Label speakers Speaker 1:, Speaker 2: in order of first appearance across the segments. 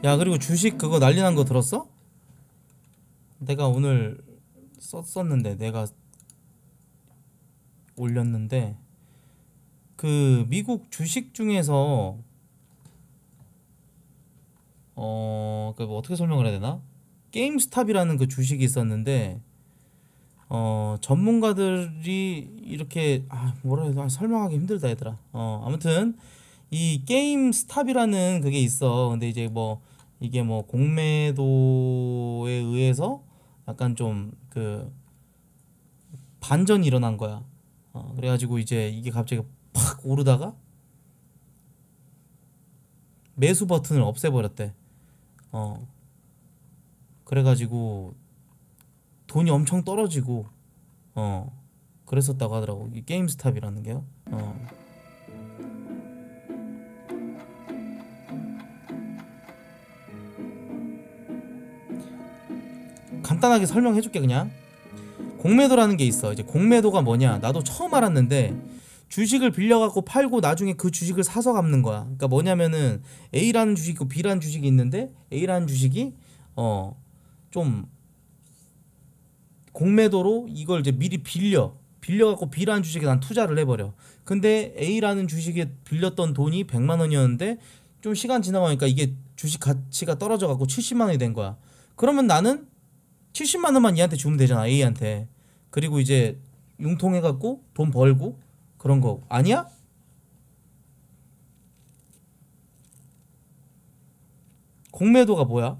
Speaker 1: 야, 그리고 주식 그거 난리 난 거 들었어? 내가 오늘 썼었는데, 내가 올렸는데, 그 미국 주식 중에서 그뭐 어떻게 설명을 해야 되나? 게임스탑이라는 그 주식이 있었는데, 전문가들이 이렇게, 뭐라 해야 되나? 설명하기 힘들다 얘들아. 아무튼 이 게임스탑이라는 그게 있어. 근데 이제 뭐 이게 뭐 공매도에 의해서 약간 좀 그 반전이 일어난 거야. 그래가지고 이제 이게 갑자기 팍 오르다가 매수 버튼을 없애버렸대. 어 그래가지고 돈이 엄청 떨어지고 어 그랬었다고 하더라고, 이 게임스탑이라는 게요. 간단하게 설명해줄게. 그냥 공매도라는 게 있어. 이제 공매도가 뭐냐, 나도 처음 알았는데, 주식을 빌려갖고 팔고 나중에 그 주식을 사서 갚는 거야. 그러니까 뭐냐면은 A라는 주식이 있고 B라는 주식이 있는데, A라는 주식이 좀 공매도로 이걸 이제 미리 빌려갖고 B라는 주식에 난 투자를 해버려. 근데 A라는 주식에 빌렸던 돈이 100만 원이었는데 좀 시간 지나고 나니까 이게 주식 가치가 떨어져갖고 70만 원이 된 거야. 그러면 나는 70만 원만 얘한테 주면 되잖아, A한테. 그리고 이제 융통해갖고 돈 벌고 그런 거 아니야? 공매도가 뭐야?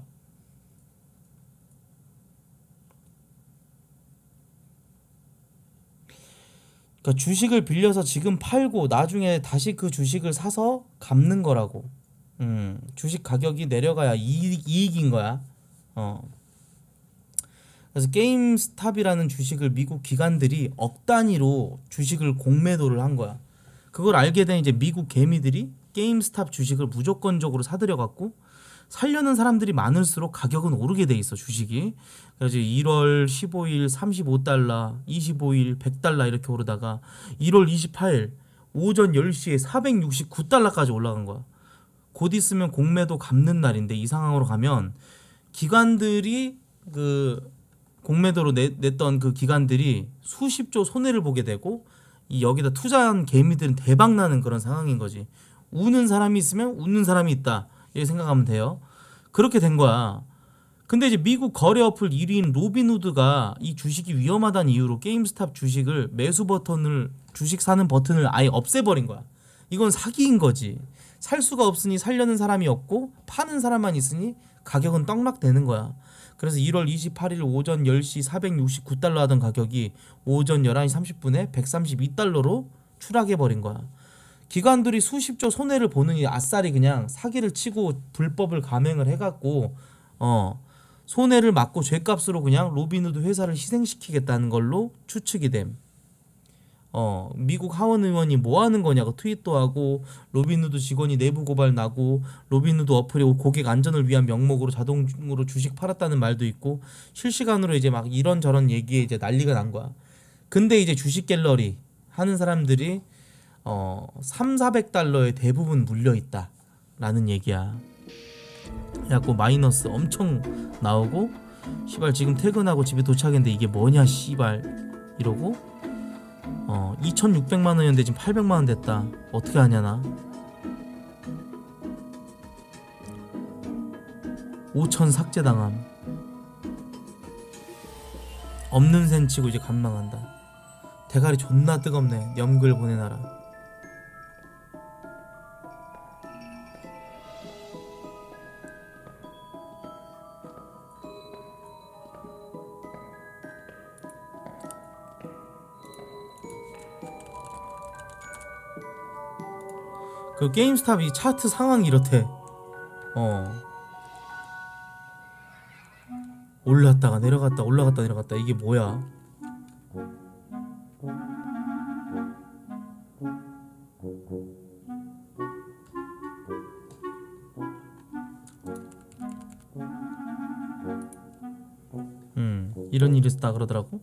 Speaker 1: 그러니까 주식을 빌려서 지금 팔고 나중에 다시 그 주식을 사서 갚는 거라고. 주식 가격이 내려가야 이익인 거야. 어. 그래서 게임스탑이라는 주식을 미국 기관들이 억 단위로 주식을 공매도를 한 거야. 그걸 알게 된 이제 미국 개미들이 게임스탑 주식을 무조건적으로 사들여 갖고, 살려는 사람들이 많을수록 가격은 오르게 돼 있어, 주식이. 그래서 1월 15일 35달러, 25일 100달러 이렇게 오르다가 1월 28일 오전 10시에 469달러까지 올라간 거야. 곧 있으면 공매도 갚는 날인데, 이 상황으로 가면 기관들이 그 공매도로 냈던 그 기관들이 수십조 손해를 보게 되고, 이 여기다 투자한 개미들은 대박 나는 그런 상황인 거지. 우는 사람이 있으면 웃는 사람이 있다, 이렇게 생각하면 돼요. 그렇게 된 거야. 근데 이제 미국 거래 어플 1위인 로빈후드가 이 주식이 위험하다는 이유로 게임스탑 주식을 매수 버튼을, 주식 사는 버튼을 아예 없애버린 거야. 이건 사기인 거지. 살 수가 없으니 살려는 사람이 없고 파는 사람만 있으니 가격은 떡락되는 거야. 그래서 1월 28일 오전 10시 469달러 하던 가격이 오전 11시 30분에 132달러로 추락해버린 거야. 기관들이 수십조 손해를 보느니 아싸리 그냥 사기를 치고 불법을 감행을 해갖고 손해를 막고 죗값으로 그냥 로빈후드 회사를 희생시키겠다는 걸로 추측이 됨. 미국 하원 의원이 뭐 하는 거냐고 트윗도 하고, 로빈후드 직원이 내부 고발 나고, 로빈후드 어플이 고객 안전을 위한 명목으로 자동으로 주식 팔았다는 말도 있고, 실시간으로 이제 막 이런저런 얘기에 이제 난리가 난 거야. 근데 이제 주식 갤러리 하는 사람들이 3,400달러에 대부분 물려 있다 라는 얘기야. 그래갖고 마이너스 엄청 나오고, 씨발 지금 퇴근하고 집에 도착했는데 이게 뭐냐 씨발 이러고, 2,600만 원이었는데 지금 800만 원 됐다. 어떻게 하냐 나. 5천 삭제당함. 없는 셈 치고 이제 간망한다. 대가리 존나 뜨겁네. 염글 보내놔라. 그 게임스탑 이 차트 상황이 이렇대. 올랐다가 내려갔다 올라갔다 내려갔다. 이게 뭐야? 이런 일이 있었다 그러더라고.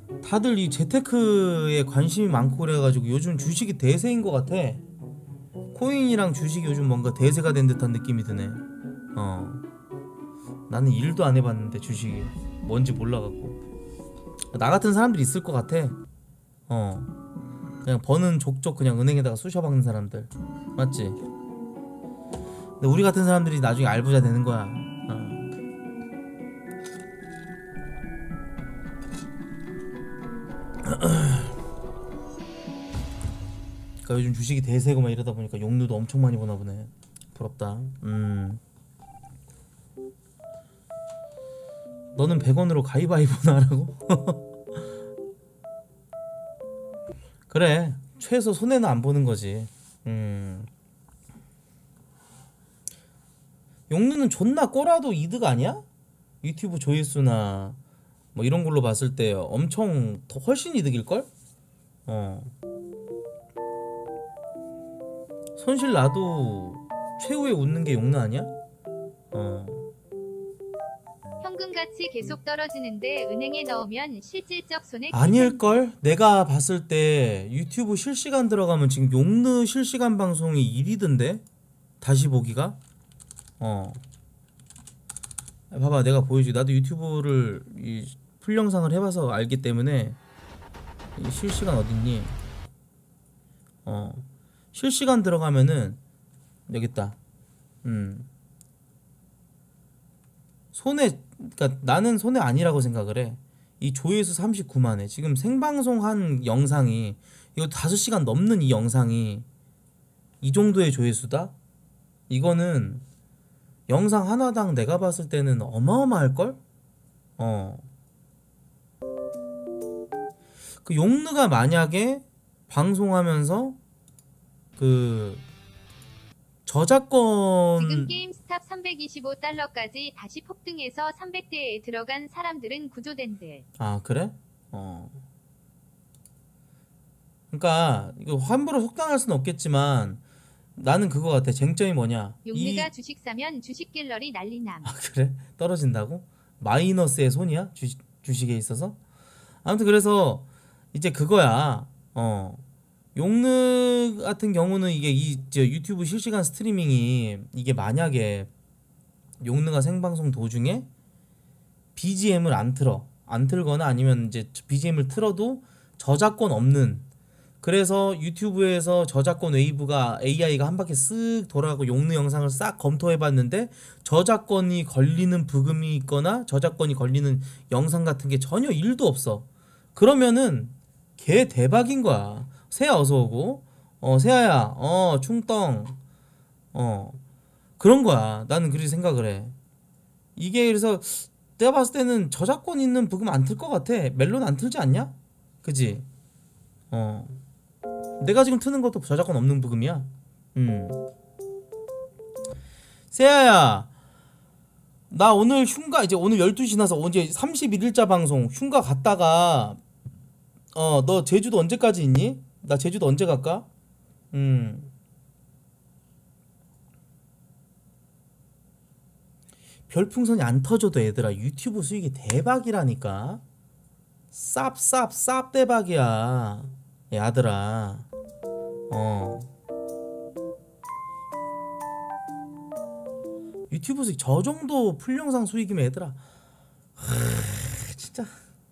Speaker 1: 다들 이 재테크에 관심이 많고 그래가지고 요즘 주식이 대세인 것 같아. 코인이랑 주식이 요즘 뭔가 대세가 된 듯한 느낌이 드네. 나는 일도 안 해봤는데 주식이 뭔지 몰라갖고. 나 같은 사람들이 있을 것 같아. 그냥 버는 족족 그냥 은행에다가 쑤셔박는 사람들 맞지? 근데 우리 같은 사람들이 나중에 알부자 되는 거야. 그러니까 요즘 주식이 대세고 막 이러다 보니까 용누도 엄청 많이 보나 보네. 부럽다. 너는 100원으로 가위바위보나 하라고? 그래, 최소 손해는 안 보는 거지. 용누는 존나 꼬라도 이득 아니야? 유튜브 조회수나 뭐 이런 걸로 봤을 때 엄청 더 훨씬 이득일걸? 손실 나도 최후에 웃는 게 용누 아니야?
Speaker 2: 현금같이 계속 떨어지는데 은행에 넣으면 실질적 손해
Speaker 1: 아닐걸? 내가 봤을 때 유튜브 실시간 들어가면 지금 용누 실시간 방송이 1위던데? 다시 보기가? 봐봐, 내가 보여줄게. 나도 유튜브를 이 풀영상을 해봐서 알기 때문에. 이 실시간 어딨니? 실시간 들어가면은 여기 있다. 손해, 그러니까 나는 손해 아니라고 생각을 해. 이 조회수 39만회. 지금 생방송 한 영상이 이거 5시간 넘는 이 영상이 이 정도의 조회수다? 이거는 영상 하나당 내가 봤을 때는 어마어마할걸? 그 용누가 만약에 방송하면서 그 저작권
Speaker 2: 지금 게임스탑 325달러까지 다시 폭등해서 300대에 들어간 사람들은 구조된대.
Speaker 1: 아 그래? 그러니까 이거 함부로 속단할 수는 없겠지만 나는 그거 같아. 쟁점이 뭐냐?
Speaker 2: 용누가 주식 사면 주식 갤러리 난리남.
Speaker 1: 아 그래? 떨어진다고? 마이너스의 손이야? 주식에 있어서? 아무튼 그래서 이제 그거야. 용느 같은 경우는 이게 유튜브 실시간 스트리밍이 이게 만약에 용느가 생방송 도중에 BGM을 안 틀거나 아니면 이제 BGM을 틀어도 저작권 없는, 그래서 유튜브에서 저작권 웨이브가 AI가 한 바퀴 쓱 돌아가고 용느 영상을 싹 검토해봤는데 저작권이 걸리는 부금이 있거나 저작권이 걸리는 영상 같은 게 전혀 1도 없어. 그러면은 개 대박인 거야. 세아 어서오고. 세아야 충덩 그런 거야. 나는 그렇게 생각을 해. 이게 그래서 내가 봤을 때는 저작권 있는 부금 안 틀 것 같아. 멜론 안 틀지 않냐? 그지? 내가 지금 트는 것도 저작권 없는 부금이야. 세아야, 나 오늘 흉가 이제 오늘 12시 지나서 언제 31일자 방송 흉가 갔다가 너 제주도 언제까지 있니? 나 제주도 언제 갈까? 별풍선이 안 터져도 얘들아 유튜브 수익이 대박이라니까. 쌉 대박이야 야들아. 유튜브 수익 저 정도 풀영상 수익이면 얘들아 진짜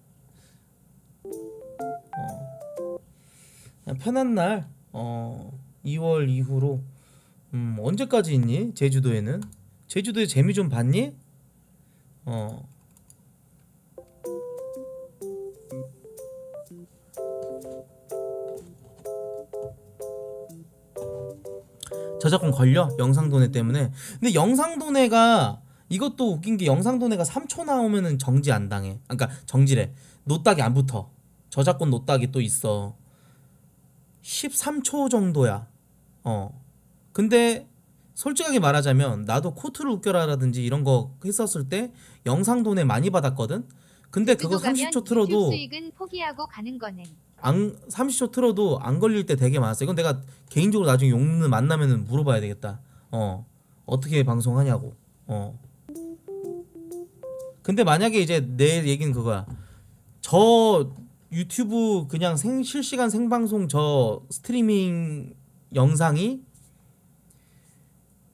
Speaker 1: 그냥 편한 날 2월 이후로 언제까지 있니? 제주도에는? 제주도에 재미 좀 봤니? 저작권 걸려? 영상도내 때문에. 근데 영상도내가 이것도 웃긴 게 영상도내가 3초 나오면은 정지 안 당해. 그러니까 정지래. 노딱이 안 붙어. 저작권 노딱이 또 있어. 13초 정도야. 근데 솔직하게 말하자면 나도 코트를 웃겨라라든지 이런 거 했었을 때 영상도내 많이 받았거든. 근데 그거 30초 틀어도
Speaker 2: 수익은 포기하고 가는 거네.
Speaker 1: 30초 틀어도 안 걸릴 때 되게 많았어. 이건 내가 개인적으로 나중에 용느 만나면은 물어봐야 되겠다. 어떻게 방송하냐고. 근데 만약에 이제 내 얘기는 그거야. 저 유튜브 그냥 실시간 생방송 저 스트리밍 영상이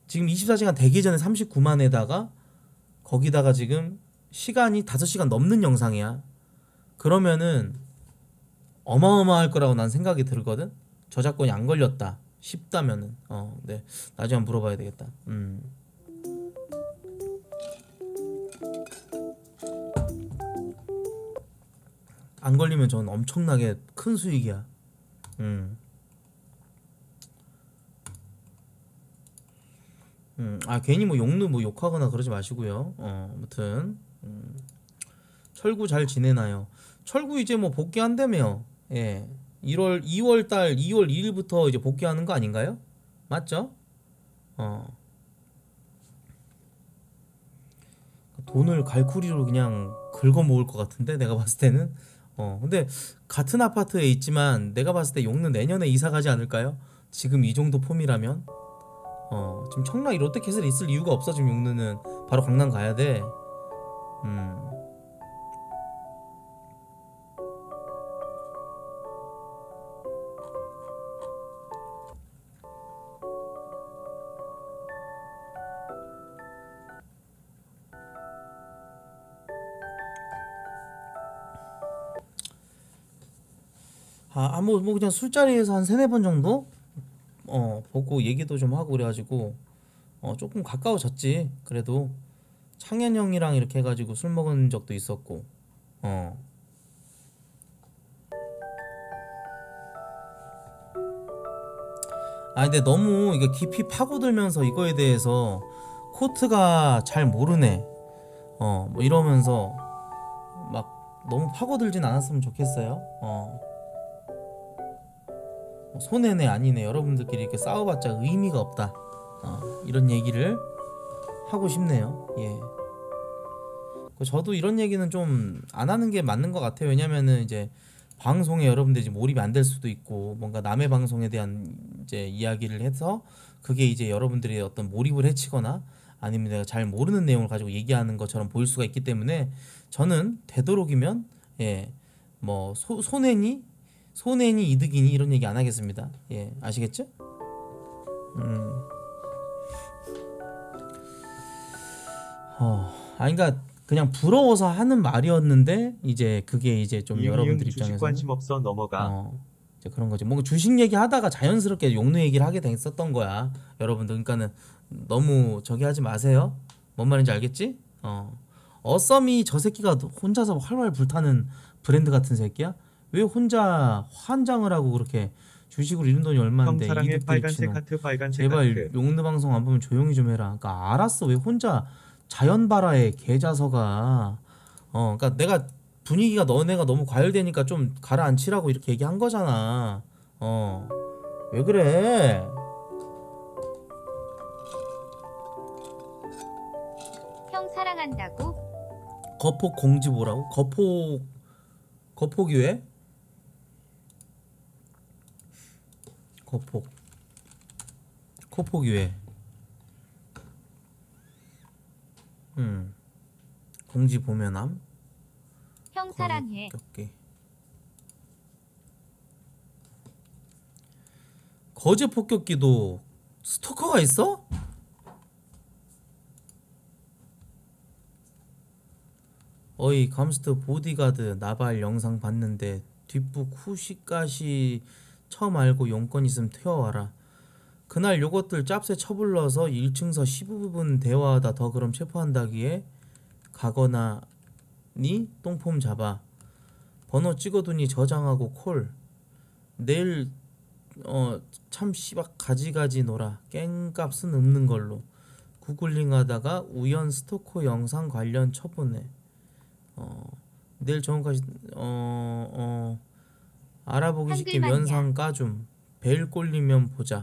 Speaker 1: 지금 24시간 되기 전에 39만에다가 거기다가 지금 시간이 5시간 넘는 영상이야. 그러면은 어마어마할 거라고 난 생각이 들거든. 저작권이 안 걸렸다 싶다면은 네, 나중에 한번 물어봐야 되겠다. 안 걸리면 저는 엄청나게 큰 수익이야. 아 괜히 뭐 용누 뭐 욕하거나 그러지 마시고요. 아무튼 철구 잘 지내나요? 철구 이제 뭐 복귀한다며. 예. 2월 달 2월 2일부터 이제 복귀하는 거 아닌가요? 맞죠? 돈을 갈쿠리로 그냥 긁어 모을 것 같은데 내가 봤을 때는. 근데 같은 아파트에 있지만 내가 봤을 때 용는 내년에 이사 가지 않을까요? 지금 이 정도 폼이라면. 지금 청라이 롯데캐슬에 있을 이유가 없어. 지금 용는은 바로 강남 가야 돼. 뭐 그냥 술자리에서 한 세네 번 정도 보고 얘기도 좀 하고 그래가지고 조금 가까워졌지. 그래도 창현 형이랑 이렇게 해가지고 술 먹은 적도 있었고. 근데 너무 이게 깊이 파고들면서 이거에 대해서 코트가 잘 모르네 뭐 이러면서 막 너무 파고들진 않았으면 좋겠어요. 손해네 아니네 여러분들끼리 이렇게 싸워봤자 의미가 없다. 이런 얘기를 하고 싶네요. 예. 저도 이런 얘기는 좀 안 하는 게 맞는 것 같아요. 왜냐면은 이제 방송에 여러분들이 몰입이 안 될 수도 있고 뭔가 남의 방송에 대한 이제 이야기를 해서 그게 이제 여러분들의 어떤 몰입을 해치거나 아니면 내가 잘 모르는 내용을 가지고 얘기하는 것처럼 보일 수가 있기 때문에 저는 되도록이면 뭐 손해니 이득이니 이런 얘기 안 하겠습니다. 예, 아시겠죠? 그러니까 그냥 부러워서 하는 말이었는데 이제 그게 이제 좀 여러분들 입장에서
Speaker 3: 주식 관심 없어 넘어가.
Speaker 1: 이제 그런 거지. 뭔가 주식 얘기 하다가 자연스럽게 용루 얘기를 하게 됐었던 거야, 여러분들. 그러니까는 너무 저기 하지 마세요. 뭔 말인지 알겠지? 어썸이 저 새끼가 혼자서 활활 불타는 브랜드 같은 새끼야? 왜 혼자 환장을 하고 그렇게 주식으로 잃은 돈이 얼마인데
Speaker 3: 형 사랑해.
Speaker 1: 이득도
Speaker 3: 빨간색
Speaker 1: 입치노.
Speaker 3: 하트 빨간색
Speaker 1: 제발
Speaker 3: 하트.
Speaker 1: 용느 방송 안 보면 조용히 좀 해라. 그러니까 알았어. 왜 혼자 자연발화의 계자서가 그러니까 내가 분위기가 너네가 너무 과열되니까 좀 가라앉히라고 이렇게 얘기한 거잖아. 왜 그래?
Speaker 2: 형 사랑한다고?
Speaker 1: 거폭 공지 뭐라고? 거폭이왜? 거폭이 왜? 공지 보면함.
Speaker 2: 형 사랑해.
Speaker 1: 거제 폭격기도 스토커가 있어? 어이 감스트 보디가드 나발 영상 봤는데 뒷북 후시까시 처음 알고 용건 있음 튀어와라. 그날 요것들 짭새 처불러서 1층서 15분 대화하다 더 그럼 체포한다기에 가거나 니 똥폼 잡아 번호 찍어두니 저장하고 콜 내일 참 씨박 가지가지 놀아 깽값은 없는 걸로 구글링 하다가 우연 스토커 영상 관련 처분해 내일 정오까지 알아보기 쉽게
Speaker 2: 한글만이야.
Speaker 1: 면상 까줌 벨 꼴리면 보자.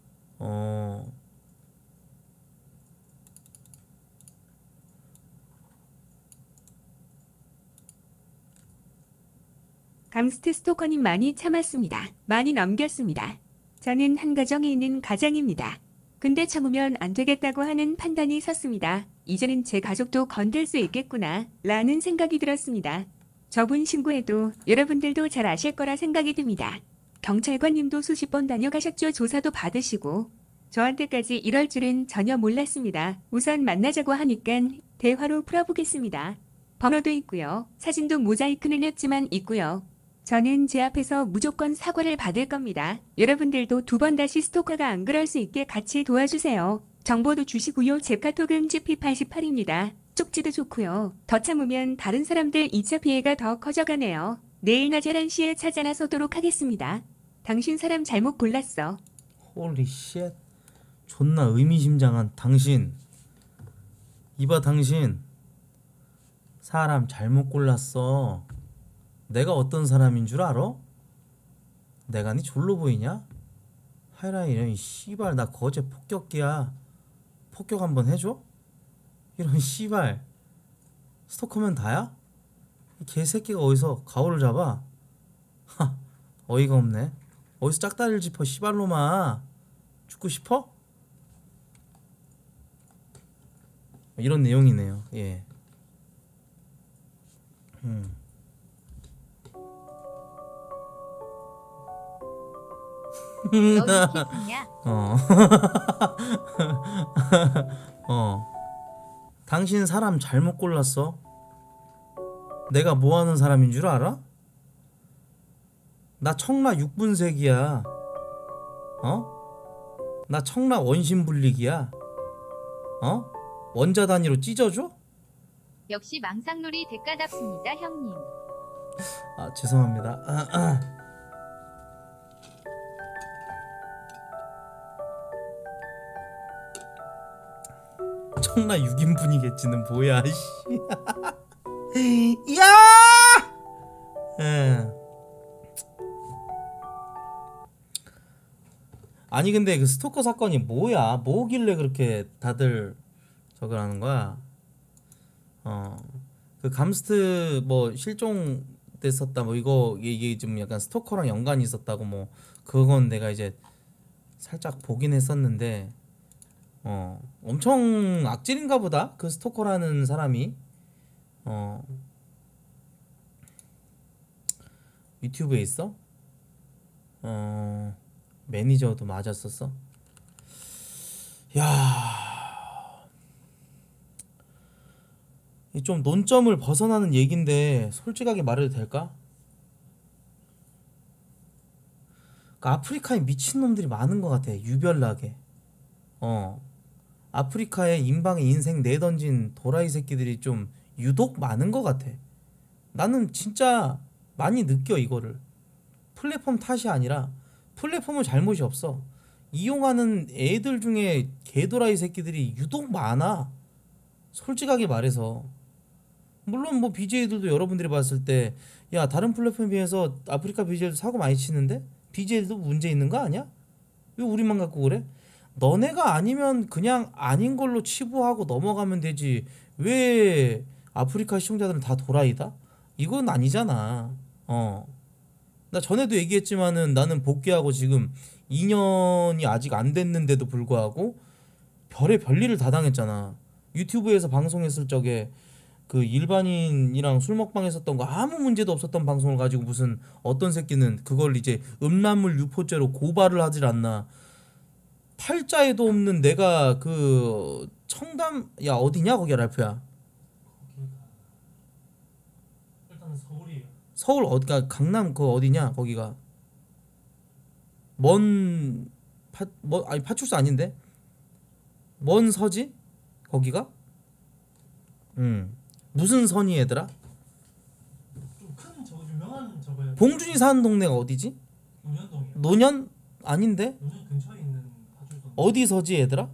Speaker 4: 감스트 스토커님 많이 참았습니다. 많이 넘겼습니다. 저는 한 가정에 있는 가장입니다. 근데 참으면 안 되겠다고 하는 판단이 섰습니다. 이제는 제 가족도 건들 수 있겠구나 라는 생각이 들었습니다. 저분 신고해도 여러분들도 잘 아실 거라 생각이 듭니다. 경찰관님도 수십 번 다녀가셨죠. 조사도 받으시고 저한테까지 이럴 줄은 전혀 몰랐습니다. 우선 만나자고 하니깐 대화로 풀어보겠습니다. 번호도 있고요. 사진도 모자이크는 했지만 있고요. 저는 제 앞에서 무조건 사과를 받을 겁니다. 여러분들도 2번 다시 스토커가 안 그럴 수 있게 같이 도와주세요. 정보도 주시고요. 제 카톡은 GP88입니다. 쪽지도 좋고요. 더 참으면 다른 사람들 2차 피해가 더 커져가네요. 내일 낮 11시에 찾아 나서도록 하겠습니다. 당신 사람 잘못 골랐어.
Speaker 1: 홀리 쉣. 존나 의미심장한 당신. 이봐 당신. 사람 잘못 골랐어. 내가 어떤 사람인 줄 알아? 내가 니 졸로 보이냐? 하이라 이런 씨발 나 거제 폭격기야. 폭격 한번 해줘? 이런 씨발 스토커면 다야? 이 개새끼가 어디서 가오를 잡아? 하 어이가 없네. 어디서 짝다리를 짚어 씨발로마. 죽고 싶어? 이런 내용이네요. 예.
Speaker 2: 너 유캐스냐?
Speaker 1: 어. 당신 사람 잘못 골랐어. 내가 뭐 하는 사람인 줄 알아? 나 청라 육분색이야. 어? 나 청라 원심불릭이야. 어? 원자 단위로 찢어줘?
Speaker 2: 역시 망상놀이 대가답습니다, 형님.
Speaker 1: 아 죄송합니다. 청라 6인분이겠지는 뭐야 씨. 야! 예. 아니 근데 그 스토커 사건이 뭐야? 뭐길래 그렇게 다들 저걸 하는 거야? 그 감스트 뭐 실종 됐었다 뭐 이게 좀 약간 스토커랑 연관이 있었다고 뭐 그건 내가 이제 살짝 보긴 했었는데 엄청 악질인가 보다 그 스토커라는 사람이 유튜브에 있어? 매니저도 맞았었어? 야, 이 좀 논점을 벗어나는 얘긴데 솔직하게 말해도 될까? 그 아프리카에 미친놈들이 많은 것 같아. 유별나게. 아프리카에 인방에 인생 내던진 도라이 새끼들이 좀 유독 많은 것 같아. 나는 진짜 많이 느껴 이거를. 플랫폼 탓이 아니라 플랫폼은 잘못이 없어. 이용하는 애들 중에 개도라이 새끼들이 유독 많아. 솔직하게 말해서. 물론 뭐 BJ들도 여러분들이 봤을 때 야 다른 플랫폼에 비해서 아프리카 BJ도 사고 많이 치는데 BJ들도 문제 있는 거 아니야? 왜 우리만 갖고 그래? 너네가 아니면 그냥 아닌 걸로 치부하고 넘어가면 되지. 왜 아프리카 시청자들은 다 도라이다? 이건 아니잖아. 나 전에도 얘기했지만은 나는 복귀하고 지금 2년이 아직 안 됐는데도 불구하고 별의 별일을 다 당했잖아. 유튜브에서 방송했을 적에 그 일반인이랑 술 먹방 했었던 거 아무 문제도 없었던 방송을 가지고 무슨 어떤 새끼는 그걸 이제 음란물 유포죄로 고발을 하질 않나. 팔자에도 없는 내가 그 청담 야 어디냐 거기 랄프야.
Speaker 3: 일단은 서울이에요.
Speaker 1: 서울 어디가 강남 그 어디냐 거기가 아니 파출소 아닌데 먼 서지 거기가 무슨 선이 얘들아
Speaker 3: 좀 큰 저거 유명한 저거예요.
Speaker 1: 봉준이 사는 동네가 어디지
Speaker 3: 논현동이요.
Speaker 1: 노년 아닌데
Speaker 3: 논현 근처에 있는 파출소.
Speaker 1: 어디 서지 얘들아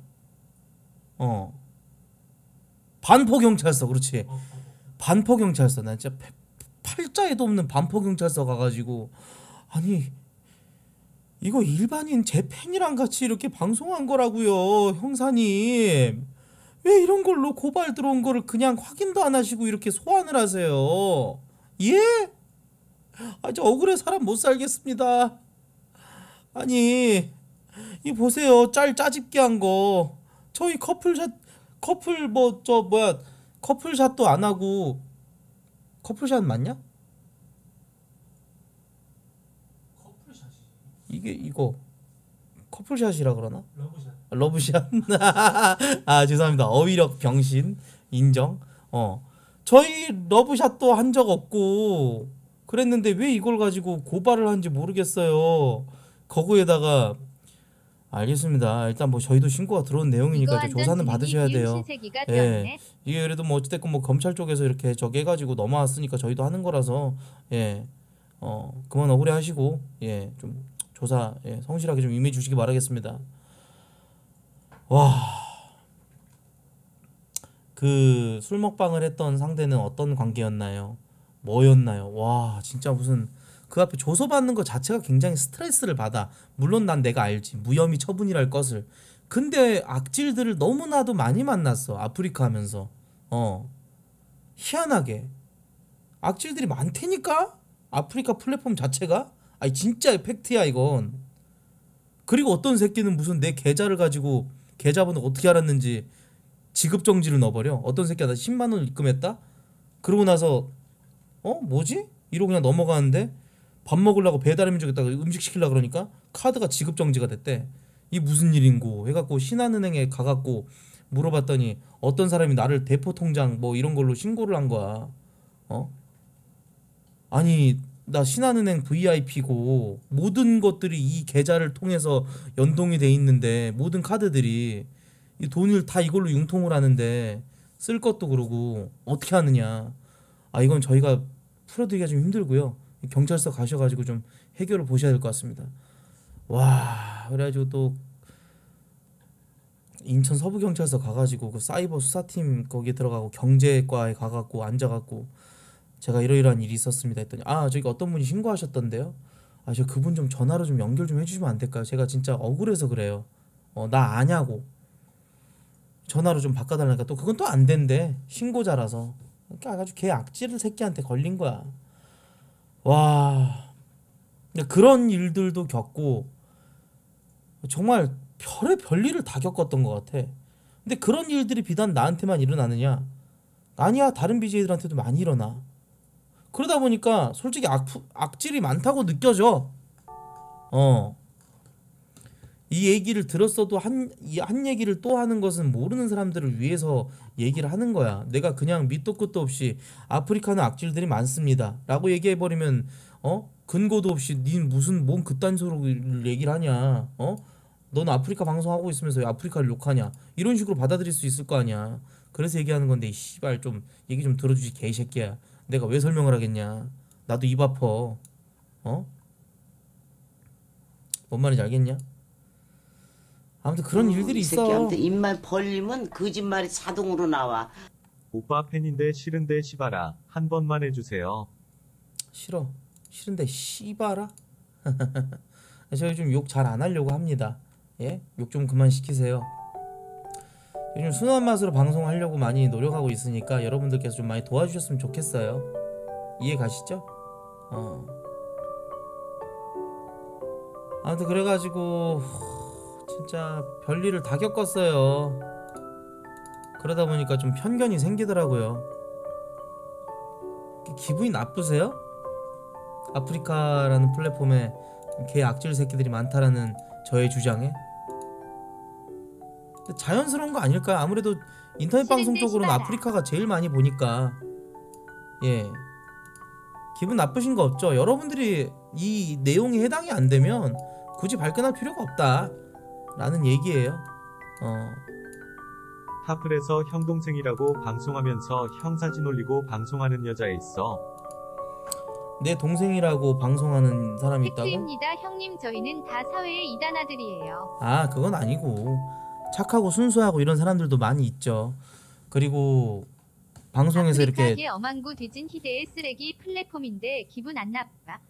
Speaker 1: 반포경찰서 그렇지 반포경찰서 나 진짜 팔자에도 없는 반포경찰서 가가지고 아니 이거 일반인 제 팬이랑 같이 이렇게 방송한 거라고요 형사님. 왜 이런 걸로 고발 들어온 거를 그냥 확인도 안 하시고 이렇게 소환을 하세요? 예? 아, 저 억울해 사람 못 살겠습니다. 아니 이 보세요 짜집기 한 거 저희 커플샷 커플 뭐 저 뭐야 커플샷도 안 하고 커플샷 맞냐?
Speaker 3: 커플샷이.
Speaker 1: 이게 이거 커플샷이라 그러나?
Speaker 3: 러브샷.
Speaker 1: 러브샷. 아 죄송합니다. 어휘력 병신 인정. 저희 러브샷도 한 적 없고 그랬는데 왜 이걸 가지고 고발을 한지 모르겠어요. 거기에다가 알겠습니다. 일단 뭐 저희도 신고가 들어온 내용이니까 이제 조사는 받으셔야 돼요.
Speaker 2: 신세기가
Speaker 1: 예.
Speaker 2: 되었네.
Speaker 1: 이게 그래도 뭐 어찌됐건 뭐 검찰 쪽에서 이렇게 저기 해가지고 넘어왔으니까 저희도 하는 거라서 예. 그만 억울해 하시고 예. 좀 조사 예. 성실하게 좀 임해 주시기 바라겠습니다. 와. 그 술 먹방을 했던 상대는 어떤 관계였나요? 뭐였나요? 와, 진짜 무슨 그 앞에 조서받는 것 자체가 굉장히 스트레스를 받아. 물론 난 내가 알지. 무혐의 처분이랄 것을. 근데 악질들을 너무나도 많이 만났어. 아프리카 하면서. 희한하게. 악질들이 많다니까? 아프리카 플랫폼 자체가? 아니 진짜 팩트야 이건. 그리고 어떤 새끼는 무슨 내 계좌를 가지고 계좌번호 어떻게 알았는지 지급정지를 넣어버려. 어떤 새끼야 나 10만 원 입금했다? 그러고 나서 뭐지? 이러고 그냥 넘어가는데 밥 먹으려고 배달의민족에다가 음식 시키려고 그러니까 카드가 지급정지가 됐대. 이 무슨 일인고 해갖고 신한은행에 가갖고 물어봤더니 어떤 사람이 나를 대포통장 뭐 이런 걸로 신고를 한 거야. 아니 나 신한은행 VIP고 모든 것들이 이 계좌를 통해서 연동이 돼 있는데 모든 카드들이 이 돈을 다 이걸로 융통을 하는데 쓸 것도 그러고 어떻게 하느냐. 아 이건 저희가 풀어드리기가 좀 힘들고요. 경찰서 가셔가지고 좀 해결을 보셔야 될 것 같습니다. 와 그래가지고 또 인천 서부경찰서 가가지고 그 사이버 수사팀 거기 들어가고 경제과에 가갖고 앉아갖고 제가 이러이러한 일이 있었습니다 했더니 아 저기 어떤 분이 신고하셨던데요. 아 저 그분 좀 전화로 좀 연결 좀 해주시면 안 될까요? 제가 진짜 억울해서 그래요. 나 아냐고 전화로 좀 바꿔달라니까 또 그건 또 안 된대. 신고자라서. 그러니까 아주 걔 악질 새끼한테 걸린 거야. 와 그런 일들도 겪고 정말 별의별 다 겪었던 것 같아. 근데 그런 일들이 비단 나한테만 일어나느냐? 아니야 다른 BJ들한테도 많이 일어나. 그러다 보니까 솔직히 악질이 많다고 느껴져. 이 얘기를 들었어도 한 얘기를 또 하는 것은 모르는 사람들을 위해서 얘기를 하는 거야. 내가 그냥 밑도 끝도 없이 아프리카는 악질들이 많습니다 라고 얘기해버리면 근거도 없이 니 무슨 뭔 그딴 소리를 얘기를 하냐. 넌 아프리카 방송하고 있으면서 왜 아프리카를 욕하냐. 이런 식으로 받아들일 수 있을 거 아니야. 그래서 얘기하는 건데 이 씨발 좀 얘기 좀 들어주지 개새끼야. 내가 왜 설명을 하겠냐. 나도 입 아파. 뭔 말인지 알겠냐? 아무튼 그런 일들이
Speaker 5: 이
Speaker 1: 있어.
Speaker 5: 새끼한테 입만 벌리면 거짓말이 자동으로 나와.
Speaker 6: 오빠 팬인데 싫은데 시바라 한 번만 해주세요.
Speaker 1: 싫은데 씨바라. 저희 좀 욕 잘 안 하려고 합니다. 예? 욕 좀 그만 시키세요. 요즘 순한 맛으로 방송하려고 많이 노력하고 있으니까 여러분들께서 좀 많이 도와주셨으면 좋겠어요. 이해 가시죠? 아무튼 그래가지고 진짜 별일을 다 겪었어요. 그러다 보니까 좀 편견이 생기더라고요. 기분이 나쁘세요? 아프리카라는 플랫폼에 개 악질 새끼들이 많다라는 저의 주장에? 자연스러운 거 아닐까요? 아무래도 인터넷 방송 쪽으로는 아프리카가 제일 많이 보니까. 예. 기분 나쁘신 거 없죠? 여러분들이 이 내용이 해당이 안 되면 굳이 발끈할 필요가 없다 라는 얘기예요.
Speaker 6: 하플에서 형 동생이라고 방송하면서 형 사진 올리고 방송하는 여자 있어.
Speaker 1: 내 동생이라고 방송하는 사람이 있다고?
Speaker 2: 팩트입니다 형님 저희는 다 사회의 이단 아들이에요.
Speaker 1: 아 그건 아니고 착하고 순수하고 이런 사람들도 많이 있죠. 그리고 방송에서 이렇게
Speaker 2: 아프리카계 어망구 뒤진 희대의 쓰레기 플랫폼인데 기분 안 나빠?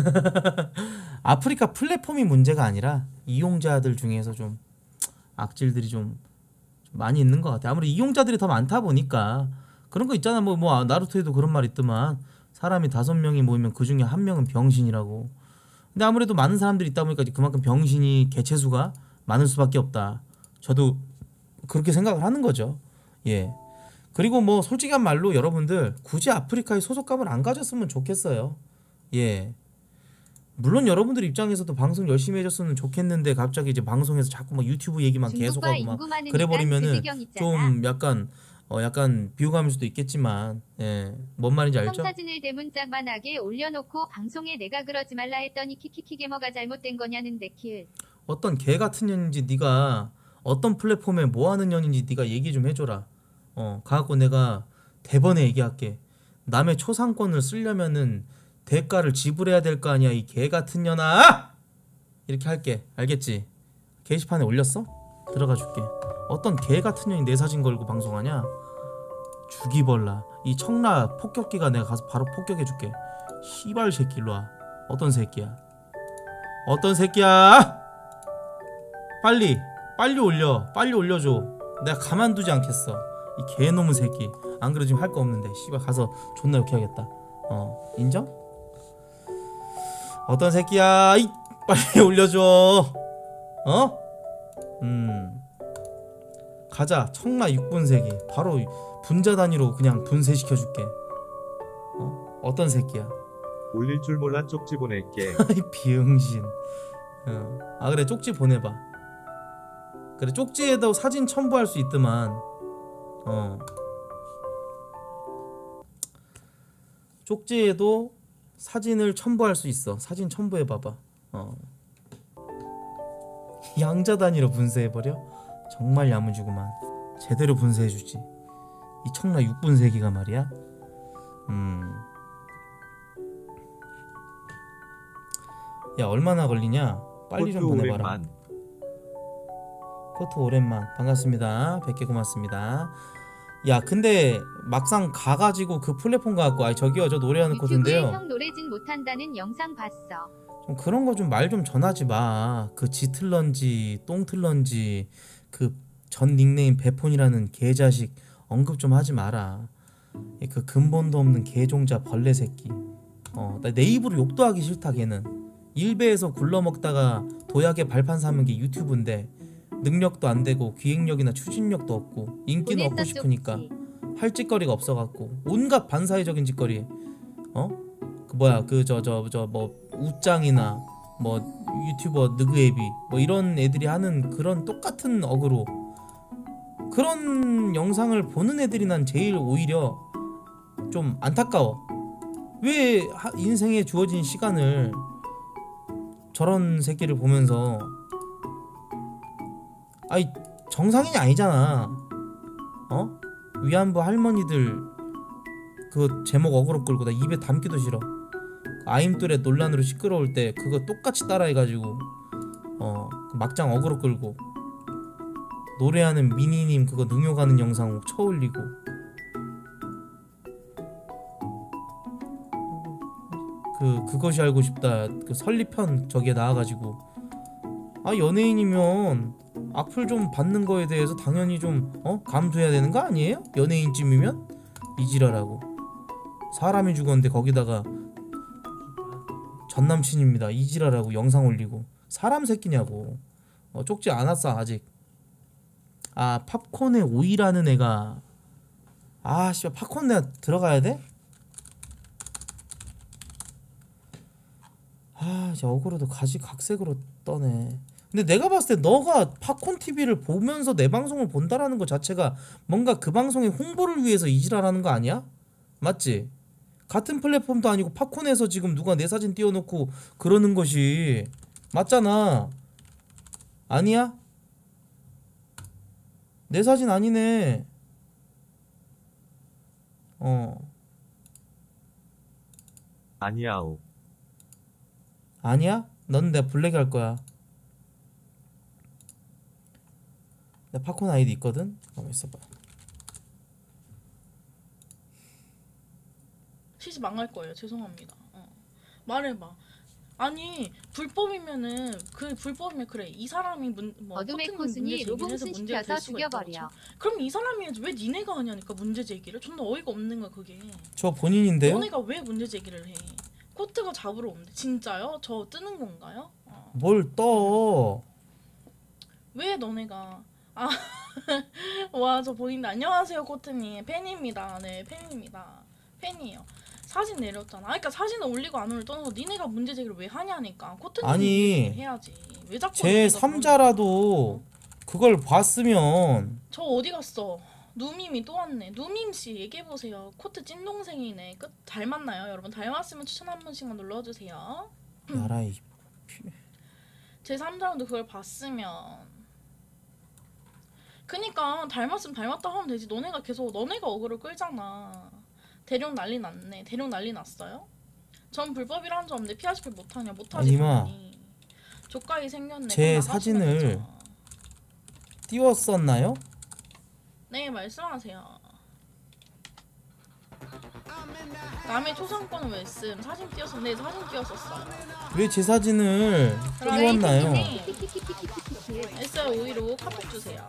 Speaker 1: 아프리카 플랫폼이 문제가 아니라 이용자들 중에서 좀 악질들이 좀 많이 있는 것 같아. 아무래도 이용자들이 더 많다 보니까 그런 거 있잖아. 뭐 나루토에도 그런 말 있더만 사람이 5명이 모이면 그 중에 1명은 병신이라고. 근데 아무래도 많은 사람들이 있다 보니까 그만큼 병신이 개체수가 많을 수밖에 없다. 저도 그렇게 생각을 하는 거죠. 예. 그리고 뭐 솔직한 말로 여러분들 굳이 아프리카에 소속감을 안 가졌으면 좋겠어요. 예. 물론 여러분들 입장에서도 방송 열심히 해줬으면 좋겠는데 갑자기 이제 방송에서 자꾸 막 유튜브 얘기만
Speaker 2: 중국과
Speaker 1: 계속하고 막
Speaker 2: 인구 많으니까
Speaker 1: 그래버리면은
Speaker 2: 그지경 있잖아.
Speaker 1: 좀 약간 비호감일 수도 있겠지만 뭔 말인지 알죠?
Speaker 2: 성사진을 대문짝만하게 올려놓고 방송에 내가 그러지 말라 했더니 키키키게 뭐가 잘못된 거냐는데 킬.
Speaker 1: 어떤 개 같은 년인지 네가 어떤 플랫폼에 뭐 하는 년인지 네가 얘기 좀 해줘라. 가갖고 내가 대번에 얘기할게. 남의 초상권을 쓰려면은 대가를 지불해야 될 거 아니야 이 개 같은 년아! 이렇게 할게. 알겠지? 게시판에 올렸어? 들어가 줄게. 어떤 개 같은 년이 내 사진 걸고 방송하냐? 죽이벌라. 이 청라 폭격기가 내가 가서 바로 폭격해 줄게. 씨발 새끼 일로 와. 어떤 새끼야? 어떤 새끼야? 빨리 올려. 빨리 올려줘. 내가 가만두지 않겠어. 이 개놈의 새끼. 안 그래 지금 할 거 없는데 씨발 가서 존나 욕해야겠다. 인정? 어떤 새끼야? 이 빨리 올려줘. 가자. 청라 6분쇄기 바로 분자 단위로 그냥 분쇄시켜줄게. 어떤 새끼야?
Speaker 6: 올릴 줄 몰라 쪽지 보낼게.
Speaker 1: 이 비응신. 그래 쪽지 보내봐. 그래 쪽지에도 사진 첨부할 수 있더만. 쪽지에도 사진을 첨부할 수 있어. 사진 첨부해봐봐. 양자 단위로 분쇄해버려? 정말 야무지구만. 제대로 분쇄해주지. 이 청라 6분쇄기가 말이야. 야 얼마나 걸리냐? 빨리 좀
Speaker 6: 코트
Speaker 1: 보내봐라.
Speaker 6: 오랜만.
Speaker 1: 코트 오랜만 반갑습니다. 100개 고맙습니다. 야 근데 막상 가가지고 그 플랫폼 가갖고 아니 저기요 저 노래하는
Speaker 2: 유튜브에
Speaker 1: 코드인데요.
Speaker 2: 형 노래진 못한다는 영상 봤어.
Speaker 1: 좀 그런 거 좀 말 좀 전하지 마. 그 지틀런지 똥틀런지 그 전 닉네임 베폰이라는 개자식 언급 좀 하지 마라. 그 근본도 없는 개종자 벌레 새끼. 나 내 입으로 욕도 하기 싫다 걔는. 일베에서 굴러먹다가 도약의 발판 삼은 게 유튜브인데 능력도 안 되고 기획력이나 추진력도 없고 인기는 얻고 싶으니까 할 짓거리가 없어갖고 온갖 반사회적인 짓거리. 그 뭐야 그 뭐 우짱이나 뭐 유튜버 느그애비 뭐 이런 애들이 하는 그런 똑같은 어그로 그런 영상을 보는 애들이 난 제일 오히려 좀 안타까워. 왜 인생에 주어진 시간을 저런 새끼를 보면서 아이 정상인이 아니잖아. 위안부 할머니들 그 제목 어그로 끌고 나 입에 담기도 싫어. 아임돌의 논란으로 시끄러울 때 그거 똑같이 따라해가지고 막장 어그로 끌고 노래하는 미니님 그거 능욕하는 영상 쳐올리고 그것이 알고 싶다 그 설리편 저기에 나와가지고 연예인이면 악플 좀 받는 거에 대해서 당연히 좀 감수해야 되는 거 아니에요? 연예인쯤이면 이지랄하고 사람이 죽었는데 거기다가 전남친입니다 이지랄하고 영상 올리고 사람 새끼냐고. 쪽지 안 왔어 아직. 팝콘에 오이라는 애가 씨발 팝콘 내가 들어가야 돼? 이제 어그로도 가지각색으로 떠네. 근데 내가 봤을 때 너가 팝콘 TV를 보면서 내 방송을 본다라는 것 자체가 뭔가 그 방송의 홍보를 위해서 이지랄하는 거 아니야? 맞지? 같은 플랫폼도 아니고 팝콘에서 지금 누가 내 사진 띄워놓고 그러는 것이 맞잖아. 아니야? 내 사진 아니네.
Speaker 6: 아니야오.
Speaker 1: 아니야? 넌 내가 블랙 할 거야. 내 팝콘 아이디 있거든? 가만 있어봐.
Speaker 7: 시집 망할 거예요. 죄송합니다. 말해봐. 아니 불법이면은 그 불법이면 그래 이 사람이
Speaker 2: 어둠의
Speaker 7: 커튼
Speaker 2: 코순이
Speaker 7: 문제 제기를 해서
Speaker 2: 로봇은
Speaker 7: 문제가
Speaker 2: 시켜서
Speaker 7: 될 수가 있다고
Speaker 2: 죽여버려.
Speaker 7: 쳐. 그럼 이 사람이 왜 니네가 하냐니까 문제 제기를. 존나 어이가 없는 거야 그게.
Speaker 1: 저 본인인데요?
Speaker 7: 너네가 왜 문제 제기를 해? 코트가 잡으러 온대. 진짜요? 저 뜨는 건가요?
Speaker 1: 뭘 떠?
Speaker 7: 왜 너네가 와 저 보인다. 안녕하세요 코트님 팬입니다. 네 팬입니다. 팬이에요. 사진 내렸잖아. 그러니까 사진을 올리고 안 올리고 떠나서 니네가 문제 제기를 왜 하냐니까. 코트님
Speaker 1: 아니,
Speaker 7: 해야지. 왜 자꾸
Speaker 1: 제
Speaker 7: 니네가
Speaker 1: 3자라도 그걸 봤으면
Speaker 7: 저 어디 갔어? 누밈이 또 왔네. 누밈 씨 얘기해 보세요. 코트 찐동생이네. 끝 닮았나요, 여러분? 닮았으면 추천 한 번씩만 눌러주세요.
Speaker 1: 나라이
Speaker 7: 제 3자라도 그걸 봤으면. 그니까 닮았으면 닮았다 하면 되지. 너네가 계속 너네가 어그로 끌잖아. 대륙 난리 났네. 대륙 난리 났어요? 전 불법이라는 점 없는데 피아시피 못하냐? 못하지
Speaker 1: 아니마.
Speaker 7: 당연히. 조카이 생겼네.
Speaker 1: 제
Speaker 7: 그럼 나가시면
Speaker 1: 사진을
Speaker 7: 되죠.
Speaker 1: 띄웠었나요?
Speaker 7: 네, 말씀하세요. 남의 초상권은 왜 쓴? 사진 띄웠어. 네, 사진 띄웠었어요.
Speaker 1: 왜 제 사진을
Speaker 7: 그럼
Speaker 1: 띄웠나요?
Speaker 7: SR 오이로 카톡 주세요.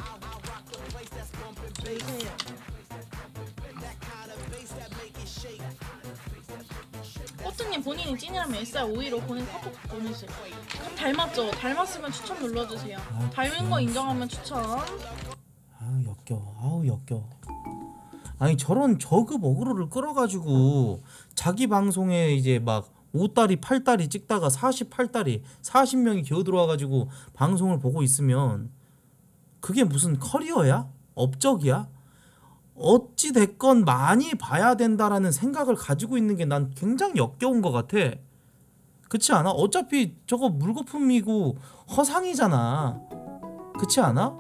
Speaker 7: 주세요. 코트님 본인이 찐이라면 SR 오이로 보낸 카톡 보내세요. 그럼 닮았죠? 닮았으면 추천 눌러주세요.
Speaker 1: 아,
Speaker 7: 닮은 거 인정하면 추천.
Speaker 1: 아우 역겨워. 아우 역겨워. 아니 저런 저급 어그로를 끌어가지고 자기 방송에 이제 막 5달이 8달이 찍다가 48달이 40명이 겨우 들어와가지고 방송을 보고 있으면 그게 무슨 커리어야? 업적이야? 어찌 됐건 많이 봐야 된다라는 생각을 가지고 있는 게 난 굉장히 역겨운 것 같아. 그렇지 않아? 어차피 저거 물거품이고 허상이잖아. 그렇지 않아?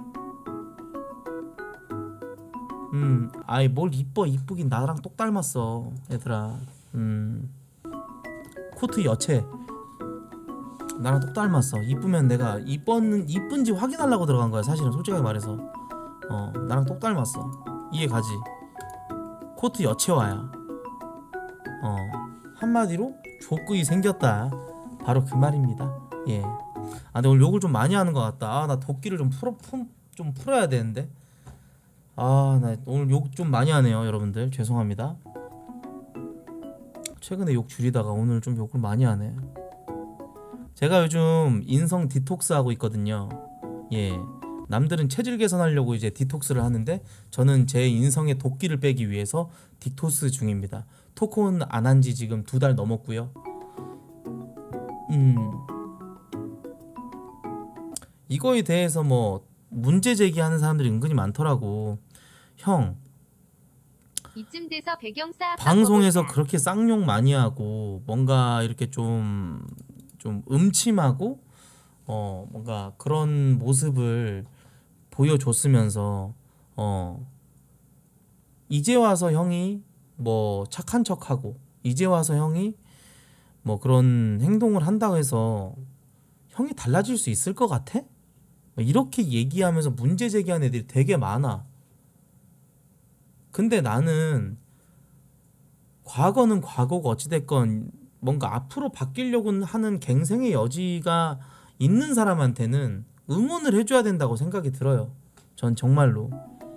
Speaker 1: 아이 뭘 이뻐. 이쁘긴 나랑 똑 닮았어 얘들아. 코트 여체 나랑 똑 닮았어. 이쁘면 내가 이쁜지 확인하려고 들어간 거야 사실은. 솔직하게 말해서 나랑 똑 닮았어. 이해 가지? 코트 여체와야. 한마디로 조끄이 생겼다. 바로 그 말입니다. 예. 아 근데 오늘 욕을 좀 많이 하는 것 같다. 아 나 도끼를 좀 풀어야 되는데. 아 나 오늘 욕 좀 많이 하네요 여러분들. 죄송합니다. 최근에 욕 줄이다가 오늘 좀 욕을 많이 하네. 제가 요즘 인성 디톡스 하고 있거든요. 예. 남들은 체질 개선하려고 이제 디톡스를 하는데 저는 제 인성의 도끼를 빼기 위해서 디톡스 중입니다. 토크온 안 한 지 지금 2달 넘었고요. 이거에 대해서 뭐 문제 제기하는 사람들이 은근히 많더라고. 형,
Speaker 2: 이쯤 돼서 배경사
Speaker 1: 방송에서
Speaker 2: 바꿔볼까?
Speaker 1: 그렇게 쌍욕 많이 하고 뭔가 이렇게 좀 음침하고 뭔가 그런 모습을 보여줬으면서 이제 와서 형이 뭐 착한 척하고 이제 와서 형이 뭐 그런 행동을 한다고 해서 형이 달라질 수 있을 것 같아? 이렇게 얘기하면서 문제 제기하는 애들이 되게 많아. 근데 나는 과거는 과거고 어찌됐건 뭔가 앞으로 바뀌려고 하는 갱생의 여지가 있는 사람한테는 응원을 해줘야 된다고 생각이 들어요. 전 정말로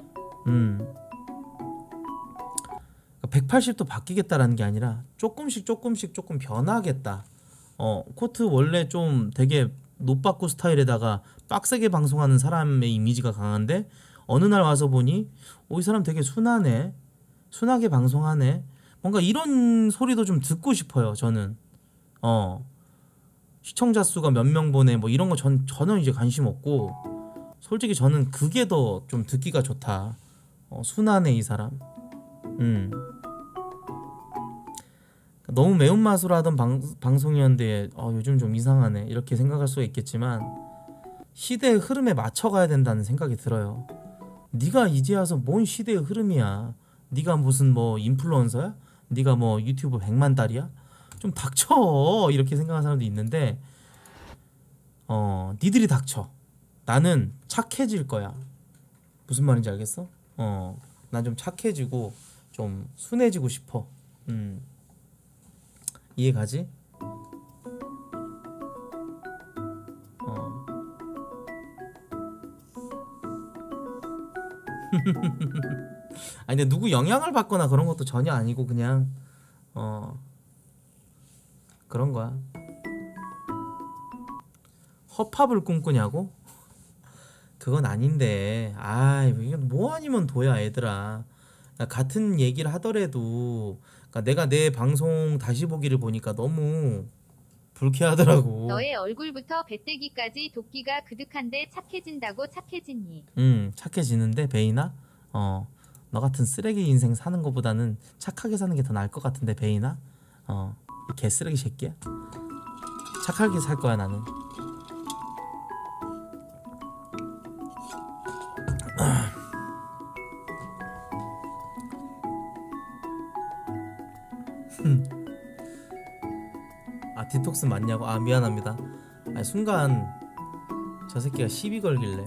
Speaker 1: 180도 바뀌겠다라는 게 아니라 조금씩 조금 변하겠다. 코트 원래 좀 되게 노빠꾸 스타일에다가 빡세게 방송하는 사람의 이미지가 강한데 어느 날 와서 보니 이 사람 되게 순하네, 순하게 방송하네, 뭔가 이런 소리도 좀 듣고 싶어요. 저는 시청자 수가 몇 명 보내 뭐 이런 거 전혀 이제 관심 없고 솔직히 저는 그게 더 좀 듣기가 좋다. 순하네 이 사람. 너무 매운맛으로 하던 방송이었는데 요즘 좀 이상하네 이렇게 생각할 수가 있겠지만 시대의 흐름에 맞춰가야 된다는 생각이 들어요. 네가 이제 와서 뭔 시대의 흐름이야. 네가 무슨 뭐 인플루언서야? 네가 뭐 유튜브 100만 달이야? 좀 닥쳐 이렇게 생각하는 사람도 있는데 니들이 닥쳐. 나는 착해질 거야. 무슨 말인지 알겠어? 난 좀 착해지고 좀 순해지고 싶어. 이해 가지? 아니 근데 누구 영향을 받거나 그런 것도 전혀 아니고 그냥 그런 거야. 허팝을 꿈꾸냐고? 그건 아닌데. 이게 뭐 아니면 도야 얘들아. 같은 얘기를 하더라도 그러니까 내가 내 방송 다시 보기를 보니까 너무 불쾌하더라고.
Speaker 2: 너의 얼굴부터 배때기까지 도끼가 그득한데 착해진다고 착해지니.
Speaker 1: 착해지는데 베이나? 너 같은 쓰레기 인생 사는 것보다는 착하게 사는 게 더 나을 것 같은데 베이나? 이 개쓰레기 새끼야. 착하게 살 거야 나는. 아 디톡스 맞냐고? 아 미안합니다. 아니, 순간 저 새끼가 시비 걸길래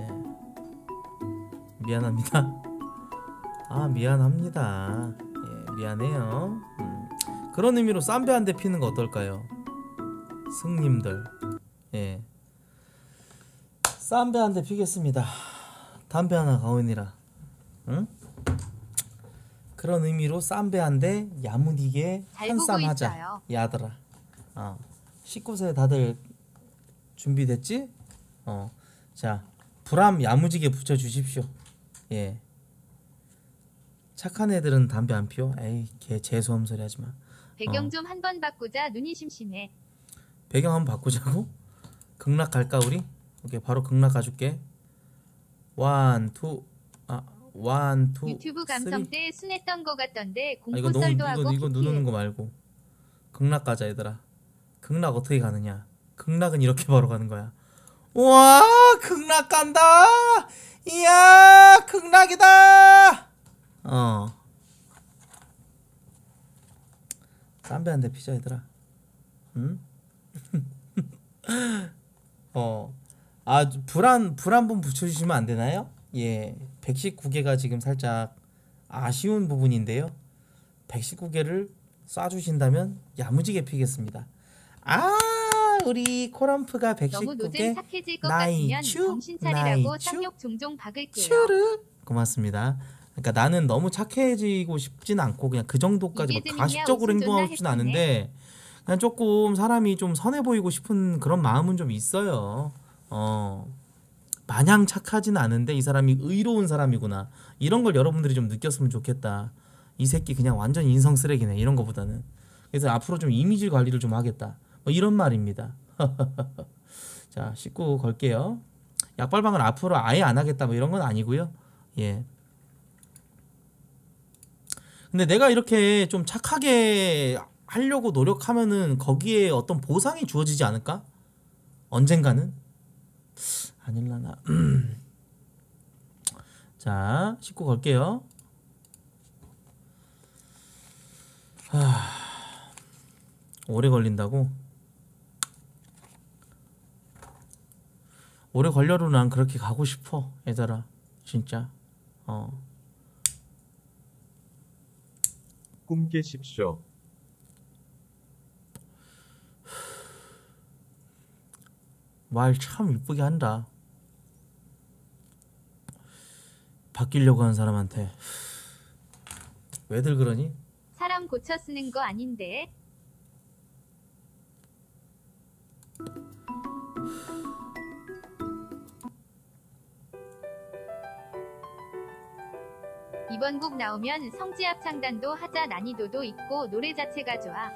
Speaker 1: 미안합니다. 아 미안합니다. 예, 미안해요. 그런 의미로 쌈배 한 대 피는 거 어떨까요? 승님들. 예, 쌈배 한 대 피겠습니다. 담배 하나 가오니라. 응? 그런 의미로 쌈배 한 대 야무지게
Speaker 2: 잘
Speaker 1: 한
Speaker 2: 보고
Speaker 1: 쌈 하자.
Speaker 2: 있어요.
Speaker 1: 야들아. 19세 다들 준비됐지? 자 불암 야무지게 붙여주십시오. 예. 착한 애들은 담배 안 피워? 에이 개 재수없는 소리 하지마.
Speaker 2: 배경 좀 한 번 바꾸자. 눈이 심심해.
Speaker 1: 배경 한번 바꾸자고? 극락 갈까 우리? 오케이 바로 극락 가줄게. 원, 투,
Speaker 2: 유튜브 감성
Speaker 1: 쓰리.
Speaker 2: 때 순했던 거 같던데
Speaker 1: 아, 이거
Speaker 2: 공포썰도 하고
Speaker 1: 이거
Speaker 2: PPL.
Speaker 1: 누르는 거 말고 극락 가자 얘들아. 극락 어떻게 가느냐? 극락은 이렇게 바로 가는 거야. 우와 극락 간다. 이야 극락이다. 담배 한 대 피자 얘들아. 응? 불 한 번 붙여주시면 안 되나요? 예, 119개가 지금 살짝 아쉬운 부분인데요. 119개를 쏴주신다면 야무지게 피겠습니다. 아, 우리 코럼프가
Speaker 2: 너무 노잼
Speaker 1: 119개
Speaker 2: 착해질 것
Speaker 1: 나이
Speaker 2: 같으면
Speaker 1: 츄,
Speaker 2: 정신 차리라고
Speaker 1: 나이 츄.
Speaker 2: 쌍욕 종종 박을게요.
Speaker 1: 츄르 고맙습니다. 그러니까 나는 너무 착해지고 싶진 않고 그냥 그 정도까지 막
Speaker 2: 이게 재밌냐?
Speaker 1: 가식적으로
Speaker 2: 웃음
Speaker 1: 행동하고
Speaker 2: 존나
Speaker 1: 싶진
Speaker 2: 해프네.
Speaker 1: 않은데 그냥 조금 사람이 좀 선해 보이고 싶은 그런 마음은 좀 있어요. 마냥 착하진 않은데 이 사람이 의로운 사람이구나. 이런 걸 여러분들이 좀 느꼈으면 좋겠다. 이 새끼 그냥 완전 인성 쓰레기네. 이런 거보다는. 그래서 앞으로 좀 이미지 관리를 좀 하겠다. 뭐 이런 말입니다. 자, 19 걸게요. 약발방을 앞으로 아예 안 하겠다. 뭐 이런 건 아니고요. 예. 근데 내가 이렇게 좀 착하게 하려고 노력하면은 거기에 어떤 보상이 주어지지 않을까? 언젠가는? 아닐라나. 자, 19 걸게요. 오래 걸린다고? 오래 걸려도 난 그렇게 가고 싶어, 얘들아. 진짜.
Speaker 6: 꿈 깨십시오.
Speaker 1: 말 참 이쁘게 한다. 바뀌려고 하는 사람한테 왜들 그러니?
Speaker 2: 사람 고쳐 쓰는 거 아닌데. 이번 곡 나오면 성지 합창단도 하자. 난이도도 있고 노래 자체가 좋아.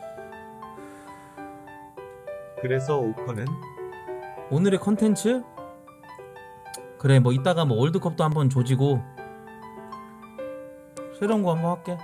Speaker 6: 그래서 오커는
Speaker 1: 오늘의 컨텐츠? 그래 뭐 이따가 뭐 월드컵도 한번 조지고 새로운 거 한번 할게.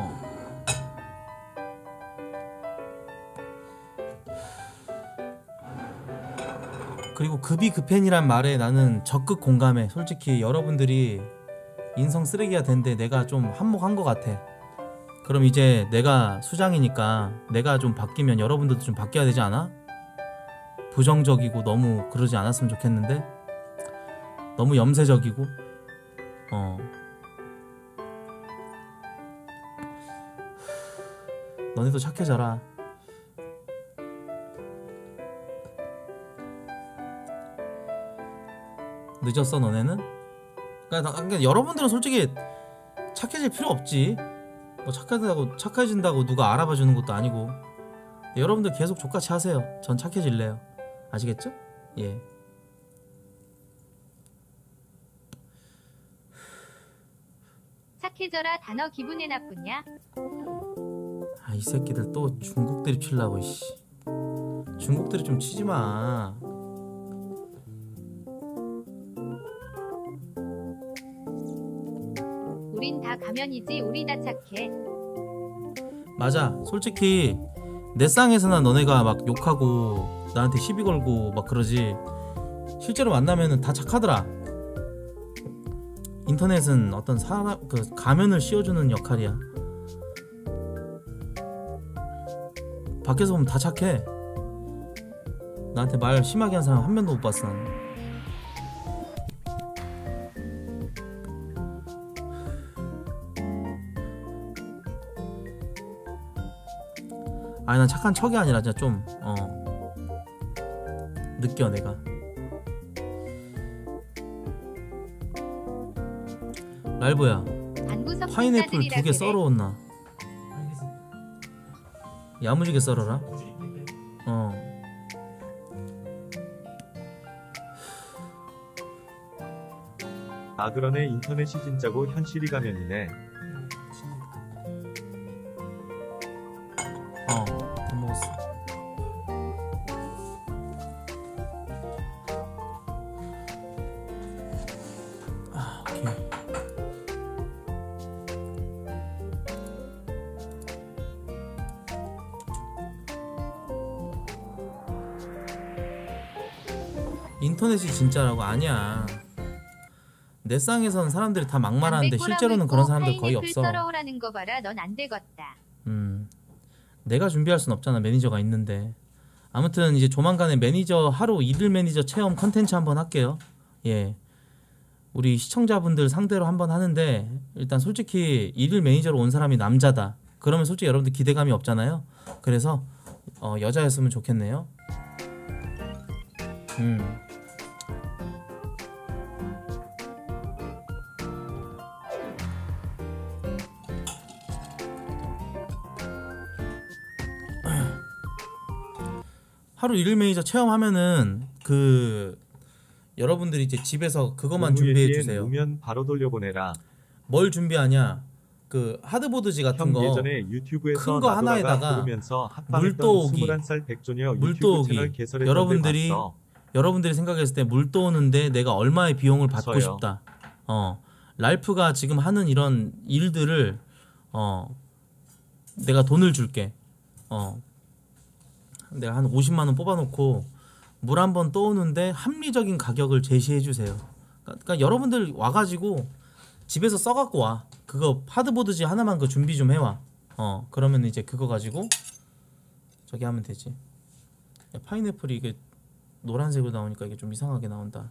Speaker 1: 그리고 급이 급행이란 말에 나는 적극 공감해. 솔직히 여러분들이 인성 쓰레기가 된데 내가 좀 한몫한 것 같아. 그럼 이제 내가 수장이니까 내가 좀 바뀌면 여러분들도 좀 바뀌어야 되지 않아? 부정적이고 너무 그러지 않았으면 좋겠는데 너무 염세적이고 너네도 착해져라. 늦었어 너네는? 그러니까 여러분들은 솔직히 착해질 필요 없지. 뭐 착해진다고 누가 알아봐 주는 것도 아니고. 여러분들 계속 족같이 하세요. 전 착해질래요. 아시겠죠? 예.
Speaker 2: 익숙해져라 단어 기분에 나쁘냐?
Speaker 1: 아, 이 새끼들 또 중국 드립 치려고 씨. 중국 드립 좀 치지 마.
Speaker 2: 우린 다 가면이지 우리 다 착해.
Speaker 1: 맞아. 솔직히 내 쌍에서나 너네가 막 욕하고 나한테 시비 걸고 막 그러지. 실제로 만나면은 다 착하더라. 인터넷은 어떤 사람 그 가면을 씌워주는 역할이야. 밖에서 보면 다 착해. 나한테 말 심하게 한 사람 한 명도 못 봤어. 나는. 아니 난 착한 척이 아니라 진짜 좀 느껴 내가. 랄브야
Speaker 2: 반구석
Speaker 1: 파인애플
Speaker 2: 박사들이라
Speaker 1: 2개
Speaker 2: 그래.
Speaker 1: 썰어온나.
Speaker 3: 알겠습니다.
Speaker 1: 야무지게 썰어라.
Speaker 3: 부지리 뺄까요?
Speaker 6: 아 그러네 인터넷이 진짜고 현실이 가면이네.
Speaker 1: 다 먹었어. 오케이. 인터넷이 진짜라고. 아니야. 내 쌍에서는 사람들이 다 막말하는데
Speaker 2: 담배
Speaker 1: 실제로는
Speaker 2: 꼬라물고
Speaker 1: 그런 사람들 거의
Speaker 2: 파인애플
Speaker 1: 없어.
Speaker 2: 썰어오라는 거 봐라. 넌 안 되겠다.
Speaker 1: 내가 준비할 순 없잖아. 매니저가 있는데. 아무튼 이제 조만간에 매니저 하루 일일 매니저 체험 컨텐츠 한번 할게요. 예. 우리 시청자분들 상대로 한번 하는데 일단 솔직히 일일 매니저로 온 사람이 남자다. 그러면 솔직히 여러분들 기대감이 없잖아요. 그래서 여자였으면 좋겠네요. 하루 일일 매니저 체험하면은 그 여러분들이 이제 집에서 그것만 준비해 주세요.
Speaker 6: 오면 바로 돌려보내라.
Speaker 1: 뭘 준비하냐? 그 하드보드지 같은
Speaker 6: 형
Speaker 1: 거.
Speaker 6: 예전에 유튜브에서
Speaker 1: 큰거 하나에다가
Speaker 6: 부르면서
Speaker 1: 물도오기,
Speaker 6: 21살 백조녀
Speaker 1: 물도오기.
Speaker 6: 유튜브 채널 개설했는데 봤어.
Speaker 1: 여러분들이 생각했을 때 물 떠오는데 내가 얼마의 비용을 받고
Speaker 6: 서요.
Speaker 1: 싶다. 랄프가 지금 하는 이런 일들을 내가 돈을 줄게. 내가 한 50만 원 뽑아놓고 물 한 번 떠오는데 합리적인 가격을 제시해 주세요. 그러니까 여러분들 와가지고 집에서 써갖고 와. 그거 하드보드지 하나만 그 준비 좀 해와. 그러면 이제 그거 가지고 저기 하면 되지. 야, 파인애플이 이게 노란색으로 나오니까 이게 좀 이상하게 나온다.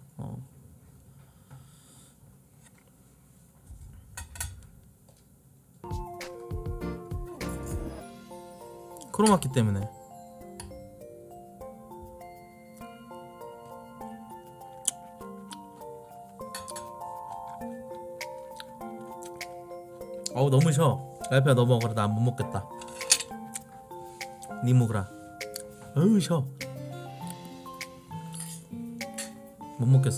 Speaker 1: 크로마키 때문에. 너무 셔. 랄프야 너 먹어라. 나 못 먹겠다. 니 먹으라. 어우 셔. 못 먹겠어.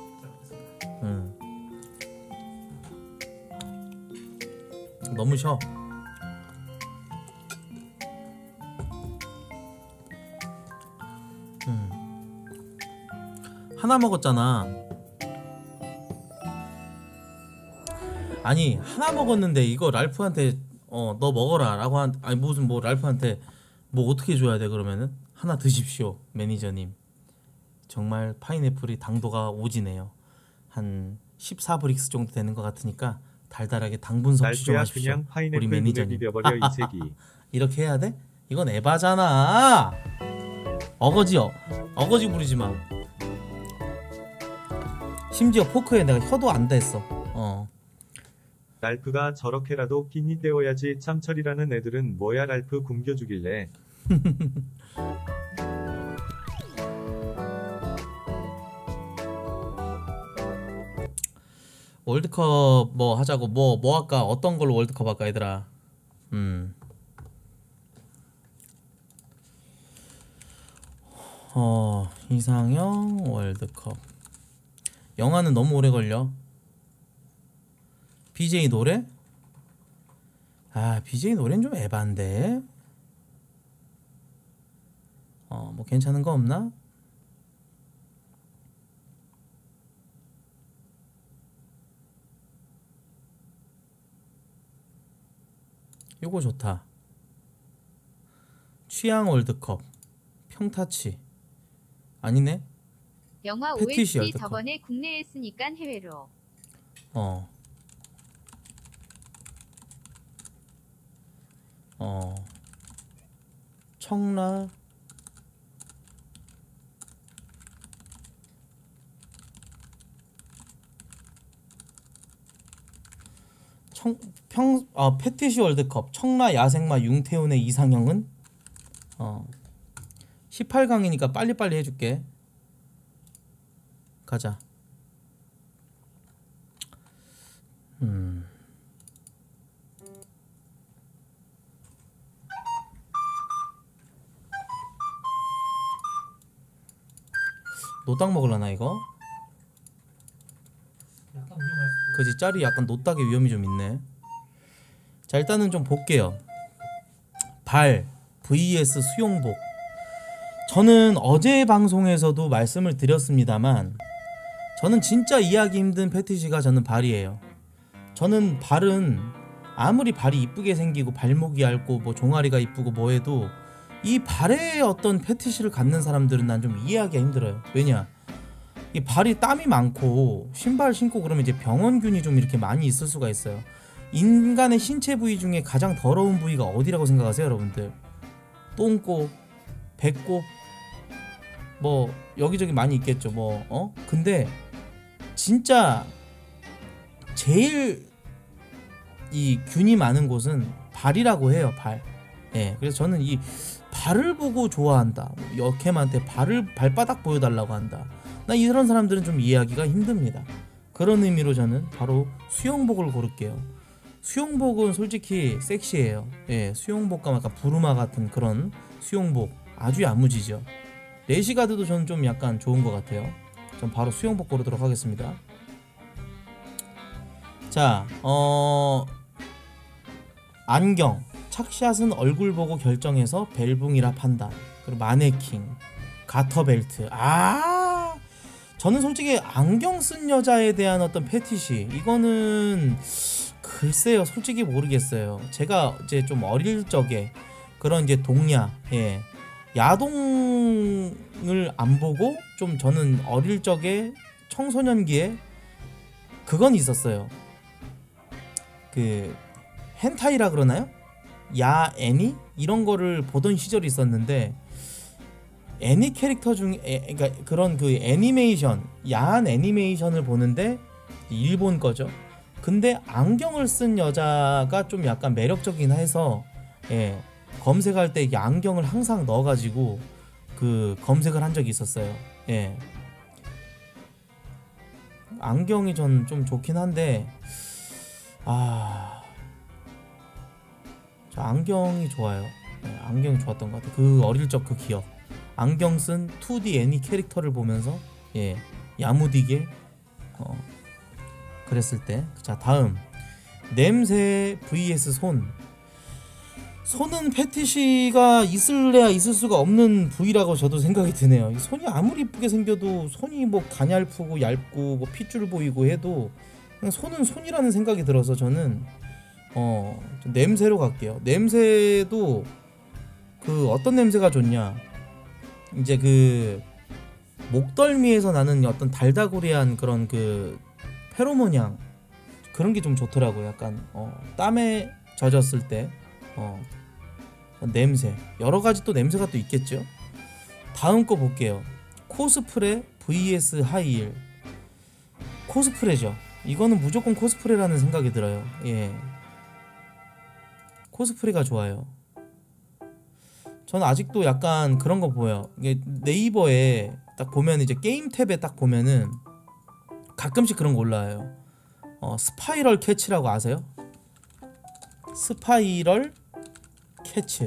Speaker 1: 너무 셔. 하나 먹었잖아. 아니 하나 먹었는데 이거 랄프한테 너 먹어라 라고 아니 무슨 뭐 랄프한테 뭐 어떻게 줘야 돼. 그러면은 하나 드십시오 매니저님. 정말 파인애플이 당도가 오지네요. 한 14브릭스 정도 되는 것 같으니까 달달하게 당분 섭취 좀
Speaker 6: 날씨야
Speaker 1: 하십시오.
Speaker 6: 그냥 파인애플
Speaker 1: 우리
Speaker 6: 눈에
Speaker 1: 매니저님.
Speaker 6: 비벼버려 이 새끼.
Speaker 1: 이렇게 해야 돼? 이건 에바잖아. 어거지 부리지 마. 심지어 포크에 내가 혀도 안 댔어.
Speaker 6: 랄프가 저렇게라도 끼니 때워야지. 참철이라는 애들은 뭐야 랄프 굶겨주길래.
Speaker 1: 월드컵 뭐 하자고. 뭐 할까? 어떤 걸로 월드컵 할까 얘들아. 이상형 월드컵. 영화는 너무 오래 걸려. BJ 노래? 아 BJ 노래는 좀 에반데. 뭐 괜찮은 거 없나? 요거 좋다. 취향 월드컵 평타치 아니네.
Speaker 2: 영화
Speaker 1: 패티시
Speaker 2: OST
Speaker 1: 월드컵.
Speaker 2: 저번에 국내에 쓰니깐 해외로.
Speaker 1: 어 청라 패티시 월드컵 청라 야생마 융태훈의 이상형은 18강이니까 빨리빨리 해줄게. 가자. 노딱 먹을라나 이거?
Speaker 3: 약간 위험할 수도.
Speaker 1: 그지 짤이 약간 노딱의 위험이 좀 있네. 자 일단은 좀 볼게요. 발 vs 수용복. 저는 어제 방송에서도 말씀을 드렸습니다만 저는 진짜 이해하기 힘든 패티시가 저는 발이에요. 저는 발은 아무리 발이 이쁘게 생기고 발목이 얇고 뭐 종아리가 이쁘고 뭐해도 이 발에 어떤 패티시를 갖는 사람들은 난 좀 이해하기가 힘들어요. 왜냐 이 발이 땀이 많고 신발 신고 그러면 이제 병원균이 좀 이렇게 많이 있을 수가 있어요. 인간의 신체 부위 중에 가장 더러운 부위가 어디라고 생각하세요 여러분들? 똥꼬, 배꼽 뭐 여기저기 많이 있겠죠 뭐 근데 진짜 제일 이 균이 많은 곳은 발이라고 해요. 발. 예, 그래서 저는 이 발을 보고 좋아한다. 역캠한테 발바닥 보여달라고 한다. 나 이런 사람들은 좀 이해하기가 힘듭니다. 그런 의미로 저는 바로 수영복을 고를게요. 수영복은 솔직히 섹시해요. 예, 수영복과 약간 부르마 같은 그런 수영복 아주 야무지죠. 레시가드도 저는 좀 약간 좋은 것 같아요. 전 바로 수영복 고르도록 하겠습니다. 자, 안경 착샷은 얼굴 보고 결정해서 벨붕이라 판단. 그리고 마네킹, 가터벨트. 저는 솔직히 안경 쓴 여자에 대한 어떤 패티시 이거는 글쎄요 솔직히 모르겠어요. 제가 이제 좀 어릴 적에 그런 이제 동야 야동을 안 보고 좀 저는 어릴 적에 청소년기에 그건 있었어요. 그 헨타이라 그러나요? 야 애니 이런 거를 보던 시절이 있었는데 애니 캐릭터 중에 그러니까 그런 그 애니메이션 야한 애니메이션을 보는데 일본 거죠. 근데 안경을 쓴 여자가 좀 약간 매력적이긴 해서 검색할 때 이게 안경을 항상 넣어가지고 그 검색을 한 적이 있었어요. 안경이 전 좀 좋긴 한데 저 안경이 좋아요. 안경이 좋았던 것 같아요. 그 어릴 적 그 기억. 안경 쓴 2D 애니 캐릭터를 보면서 야무지게 그랬을 때. 자 다음 냄새 vs 손. 손은 패티시가 있을래야 있을 수가 없는 부위라고 저도 생각이 드네요. 손이 아무리 이쁘게 생겨도 손이 뭐 가냘프고 얇고 뭐 핏줄 보이고 해도 그냥 손은 손이라는 생각이 들어서 저는 냄새로 갈게요. 냄새도 그 어떤 냄새가 좋냐 이제 그 목덜미에서 나는 어떤 달다구리한 그런 그 페로몬 향 그런 게 좀 좋더라고요. 약간 땀에 젖었을 때 냄새 여러 가지 또 냄새가 또 있겠죠. 다음 거 볼게요. 코스프레 vs 하이힐. 코스프레죠. 이거는 무조건 코스프레라는 생각이 들어요. 코스프레가 좋아요. 저는 아직도 약간 그런 거 보여요. 이게 네이버에 딱 보면 이제 게임 탭에 딱 보면은 가끔씩 그런 거 올라와요. 스파이럴 캐치라고 아세요? 스파이럴 캐치.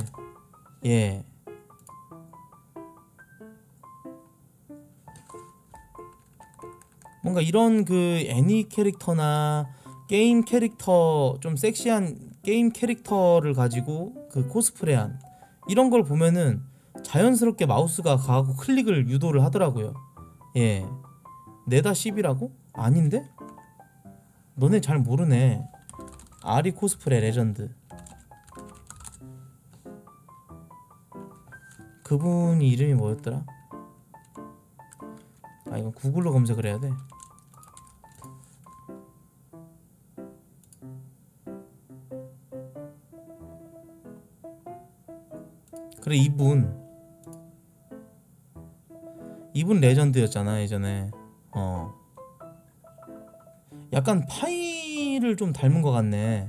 Speaker 1: 뭔가 이런 그 애니 캐릭터나 게임 캐릭터 좀 섹시한 게임 캐릭터를 가지고 그 코스프레한 이런 걸 보면은 자연스럽게 마우스가 가고 클릭을 유도를 하더라고요. 예. 네다 10이라고? 아닌데? 너네 잘 모르네. 아리 코스프레 레전드. 그분 이름이 뭐였더라? 아, 이건 구글로 검색을 해야 돼. 그래, 이분 레전드였잖아 예전에. 약간 파이를 좀 닮은 것 같네.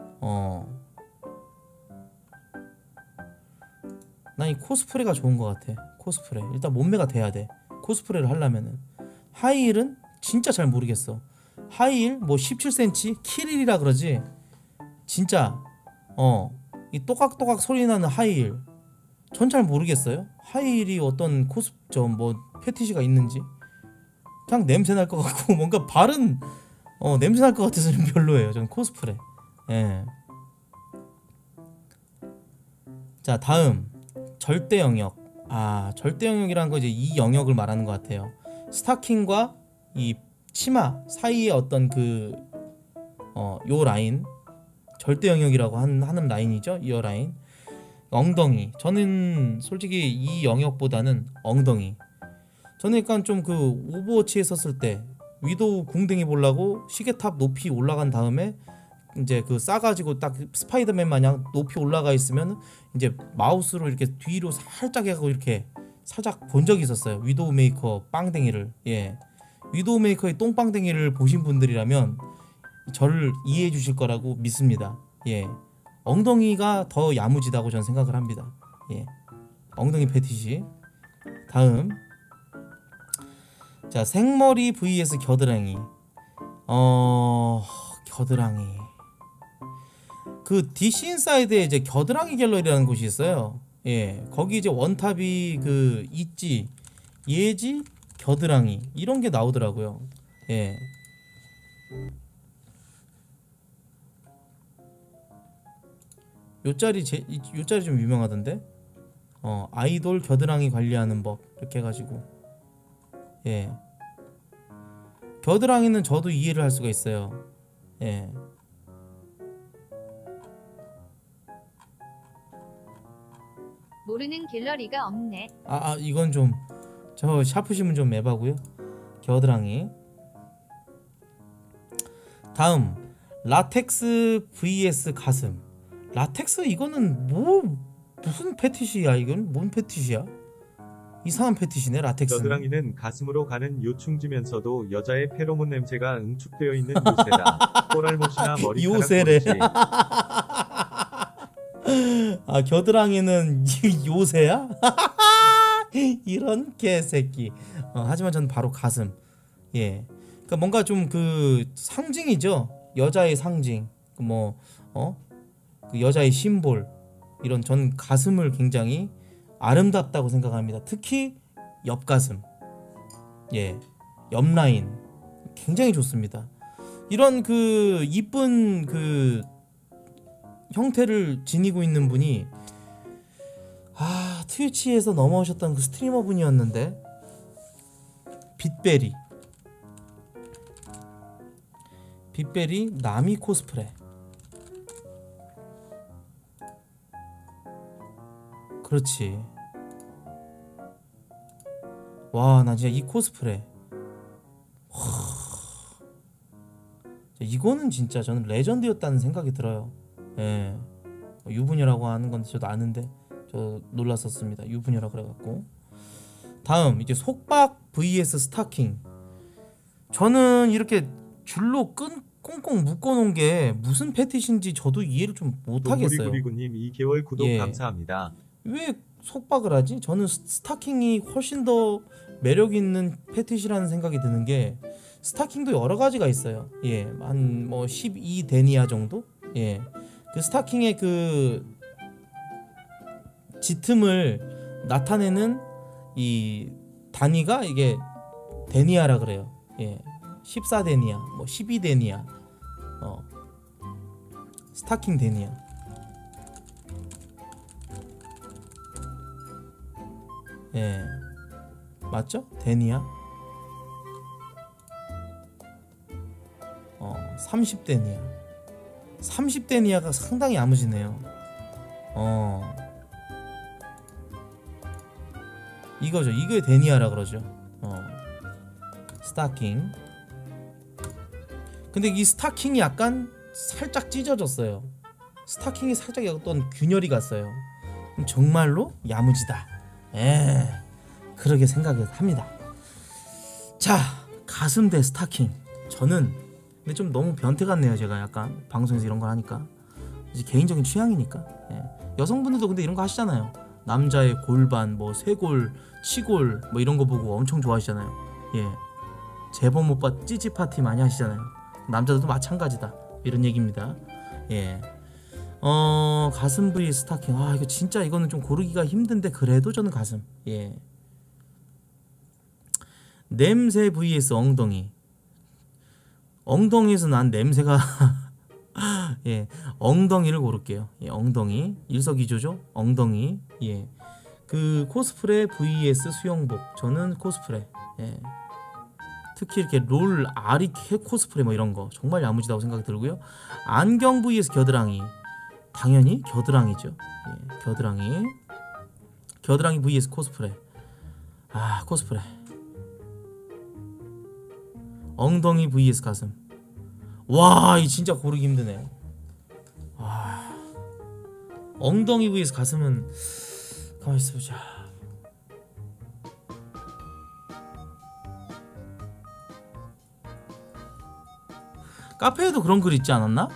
Speaker 1: 난 이 코스프레가 좋은 것 같아. 코스프레 일단 몸매가 돼야 돼. 코스프레를 하려면은. 하이힐은 진짜 잘 모르겠어. 하이힐 뭐 17cm 키릴이라 그러지. 진짜 이 또각또각 소리 나는 하이힐 전 잘 모르겠어요. 하이힐이 어떤 뭐 패티시가 있는지. 그냥 냄새 날 것 같고 뭔가 발은 냄새 날 것 같아서 좀 별로예요. 전 코스프레. 예. 자, 다음 절대 영역. 절대 영역이라는 거 이제 이 영역을 말하는 것 같아요. 스타킹과 이 치마 사이에 어떤 요 라인, 절대 영역이라고 하는 라인이죠. 이 라인. 엉덩이. 저는 솔직히 이 영역보다는 엉덩이. 저는 약간 좀 그 오버워치에 썼을 때 위도우 궁뎅이 보려고 시계탑 높이 올라간 다음에 이제 그 싸가지고 딱 스파이더맨 마냥 높이 올라가 있으면 이제 마우스로 이렇게 뒤로 살짝 해가지고 이렇게 살짝 본 적이 있었어요. 위도우 메이커 빵댕이를. 예. 위도우 메이커의 똥빵댕이를 보신 분들이라면 저를 이해해 주실 거라고 믿습니다. 예. 엉덩이가 더 야무지다고 저는 생각을 합니다. 예. 엉덩이 패티시. 다음. 자, 생머리 vs 겨드랑이. 겨드랑이. 그 DC 인사이드에 이제 겨드랑이 갤러리라는 곳이 있어요. 예. 거기 이제 원탑이 그 있지, 예지, 겨드랑이 이런 게 나오더라고요. 예. 요 짤이 좀 유명하던데. 아이돌 겨드랑이 관리하는 법 이렇게 해가지고. 예. 겨드랑이는 저도 이해를 할 수가 있어요. 예.
Speaker 2: 모르는 갤러리가 없네.
Speaker 1: 이건 좀 저 샤프심은 좀 에바고요. 겨드랑이. 다음 라텍스 vs 가슴. 라텍스 이거는 무슨 패티시야? 이건 뭔 패티시야? 이상한 패티시네 라텍스는.
Speaker 6: 겨드랑이는 가슴으로 가는 요충지면서도 여자의 페로몬 냄새가 응축되어 있는 요새다. 꼬랄못이나 머리카락
Speaker 1: 요새래.
Speaker 6: 보듯이.
Speaker 1: 겨드랑이는 요새야? 이런 개새끼. 하지만 저는 바로 가슴. 예. 그러니까 뭔가 좀 그 상징이죠. 여자의 상징. 그 여자의 심볼. 이런 전 가슴을 굉장히 아름답다고 생각합니다. 특히 옆가슴. 예. 옆라인. 굉장히 좋습니다. 이런 그 이쁜 그 형태를 지니고 있는 분이 트위치에서 넘어오셨던 그 스트리머 분이었는데, 빗베리 나미 코스프레. 그렇지. 와, 나 진짜 이 코스프레, 이거는 진짜 저는 레전드였다는 생각이 들어요. 예. 유부녀라고 하는 건데 저도 아는데 저 놀랐었습니다. 유부녀라 그래갖고. 다음 이제 속박 vs 스타킹. 저는 이렇게 줄로 꽁꽁 묶어놓은 게 무슨 패티시인지 저도 이해를 좀 못하겠어요.
Speaker 6: 노구리구리구님 2개월 구독
Speaker 1: 예.
Speaker 6: 감사합니다.
Speaker 1: 왜 속박을 하지? 저는 스타킹이 훨씬 더 매력 있는 패티시라는 생각이 드는 게, 스타킹도 여러 가지가 있어요. 예, 한 뭐 12 데니아 정도. 예, 그 스타킹의 그 짙음을 나타내는 이 단위가 이게 데니아라 그래요. 예, 14 데니아, 뭐 12 데니아, 스타킹 데니아. 예, 맞죠? 데니아. 30데니아. 30데니아가 상당히 야무지네요. 이거죠. 이게 데니아라 그러죠. 스타킹. 근데 이 스타킹이 약간 살짝 찢어졌어요. 스타킹이 살짝 어떤 균열이 갔어요. 그럼 정말로 야무지다. 그렇게 생각을 합니다. 자, 가슴 대 스타킹. 저는 근데 좀 너무 변태 같네요. 제가 약간 방송에서 이런 걸 하니까 이제 개인적인 취향이니까. 여성분들도 근데 이런 거 하시잖아요. 남자의 골반, 뭐 쇄골, 치골 뭐 이런 거 보고 엄청 좋아하시잖아요. 재범 오빠 찌찌 파티 많이 하시잖아요. 남자들도 마찬가지다 이런 얘기입니다. 가슴 부위 스타킹. 이거 진짜 이거는 좀 고르기가 힘든데 그래도 저는 가슴. 냄새 vs 엉덩이. 엉덩이에서 난 냄새가 엉덩이를 고를게요. 엉덩이. 일석이조죠. 엉덩이. 그 코스프레 vs 수영복. 저는 코스프레. 특히 이렇게 롤 아리 코스프레 뭐 이런 거 정말 야무지다고 생각이 들고요. 안경 vs 겨드랑이. 당연히 겨드랑이죠. 겨드랑이. 겨드랑이 vs 코스프레. 코스프레. 엉덩이 vs 가슴. 와, 이 진짜 고르기 힘드네. 엉덩이 vs 가슴은 가만히 있어보자. 카페에도 그런 글 있지 않았나?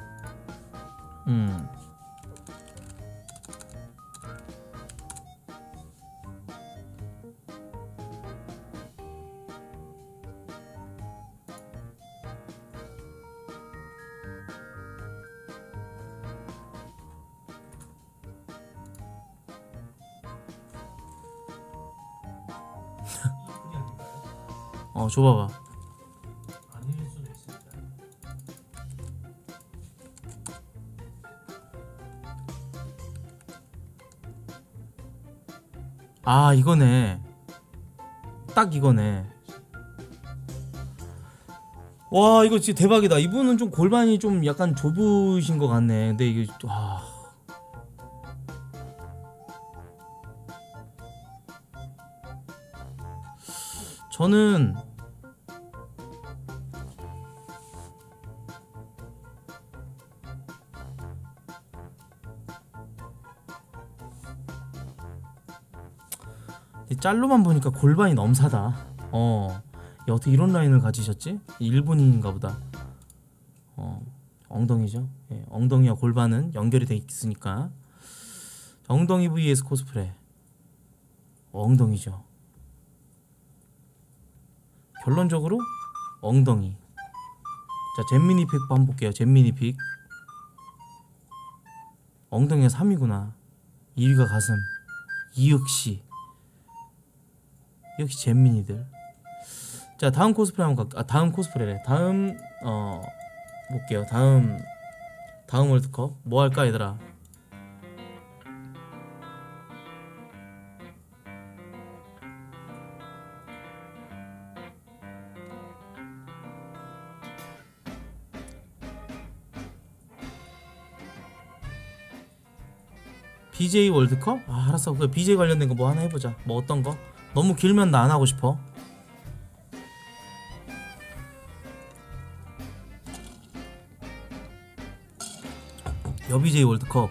Speaker 3: 그게 아닌가요?
Speaker 1: 줘봐봐.
Speaker 3: 아닐 수도 있습니다.
Speaker 1: 이거네. 딱 이거네. 와, 이거 진짜 대박이다. 이분은 좀 골반이 좀 약간 좁으신 것 같네. 근데 이게 저는 이 짤로만 보니까 골반이 넘사다. 어떻게 이런 라인을 가지셨지? 일본인인가 보다. 엉덩이죠. 엉덩이와 골반은 연결이 돼 있으니까. 엉덩이 vs 코스프레. 엉덩이죠. 결론적으로 엉덩이. 자, 잼미니 픽 한번 볼게요. 잼미니 픽. 엉덩이가 3위구나. 2위가 가슴. 역시 잼민이들. 자, 다음 코스프레 한번 다음 코스프레래. 다음 볼게요. 다음 월드컵 뭐 할까 얘들아? BJ 월드컵? 알았어. 그 BJ 관련된 거 뭐 하나 해보자. 뭐 어떤 거? 너무 길면 나 안 하고 싶어. 여비제이 월드컵.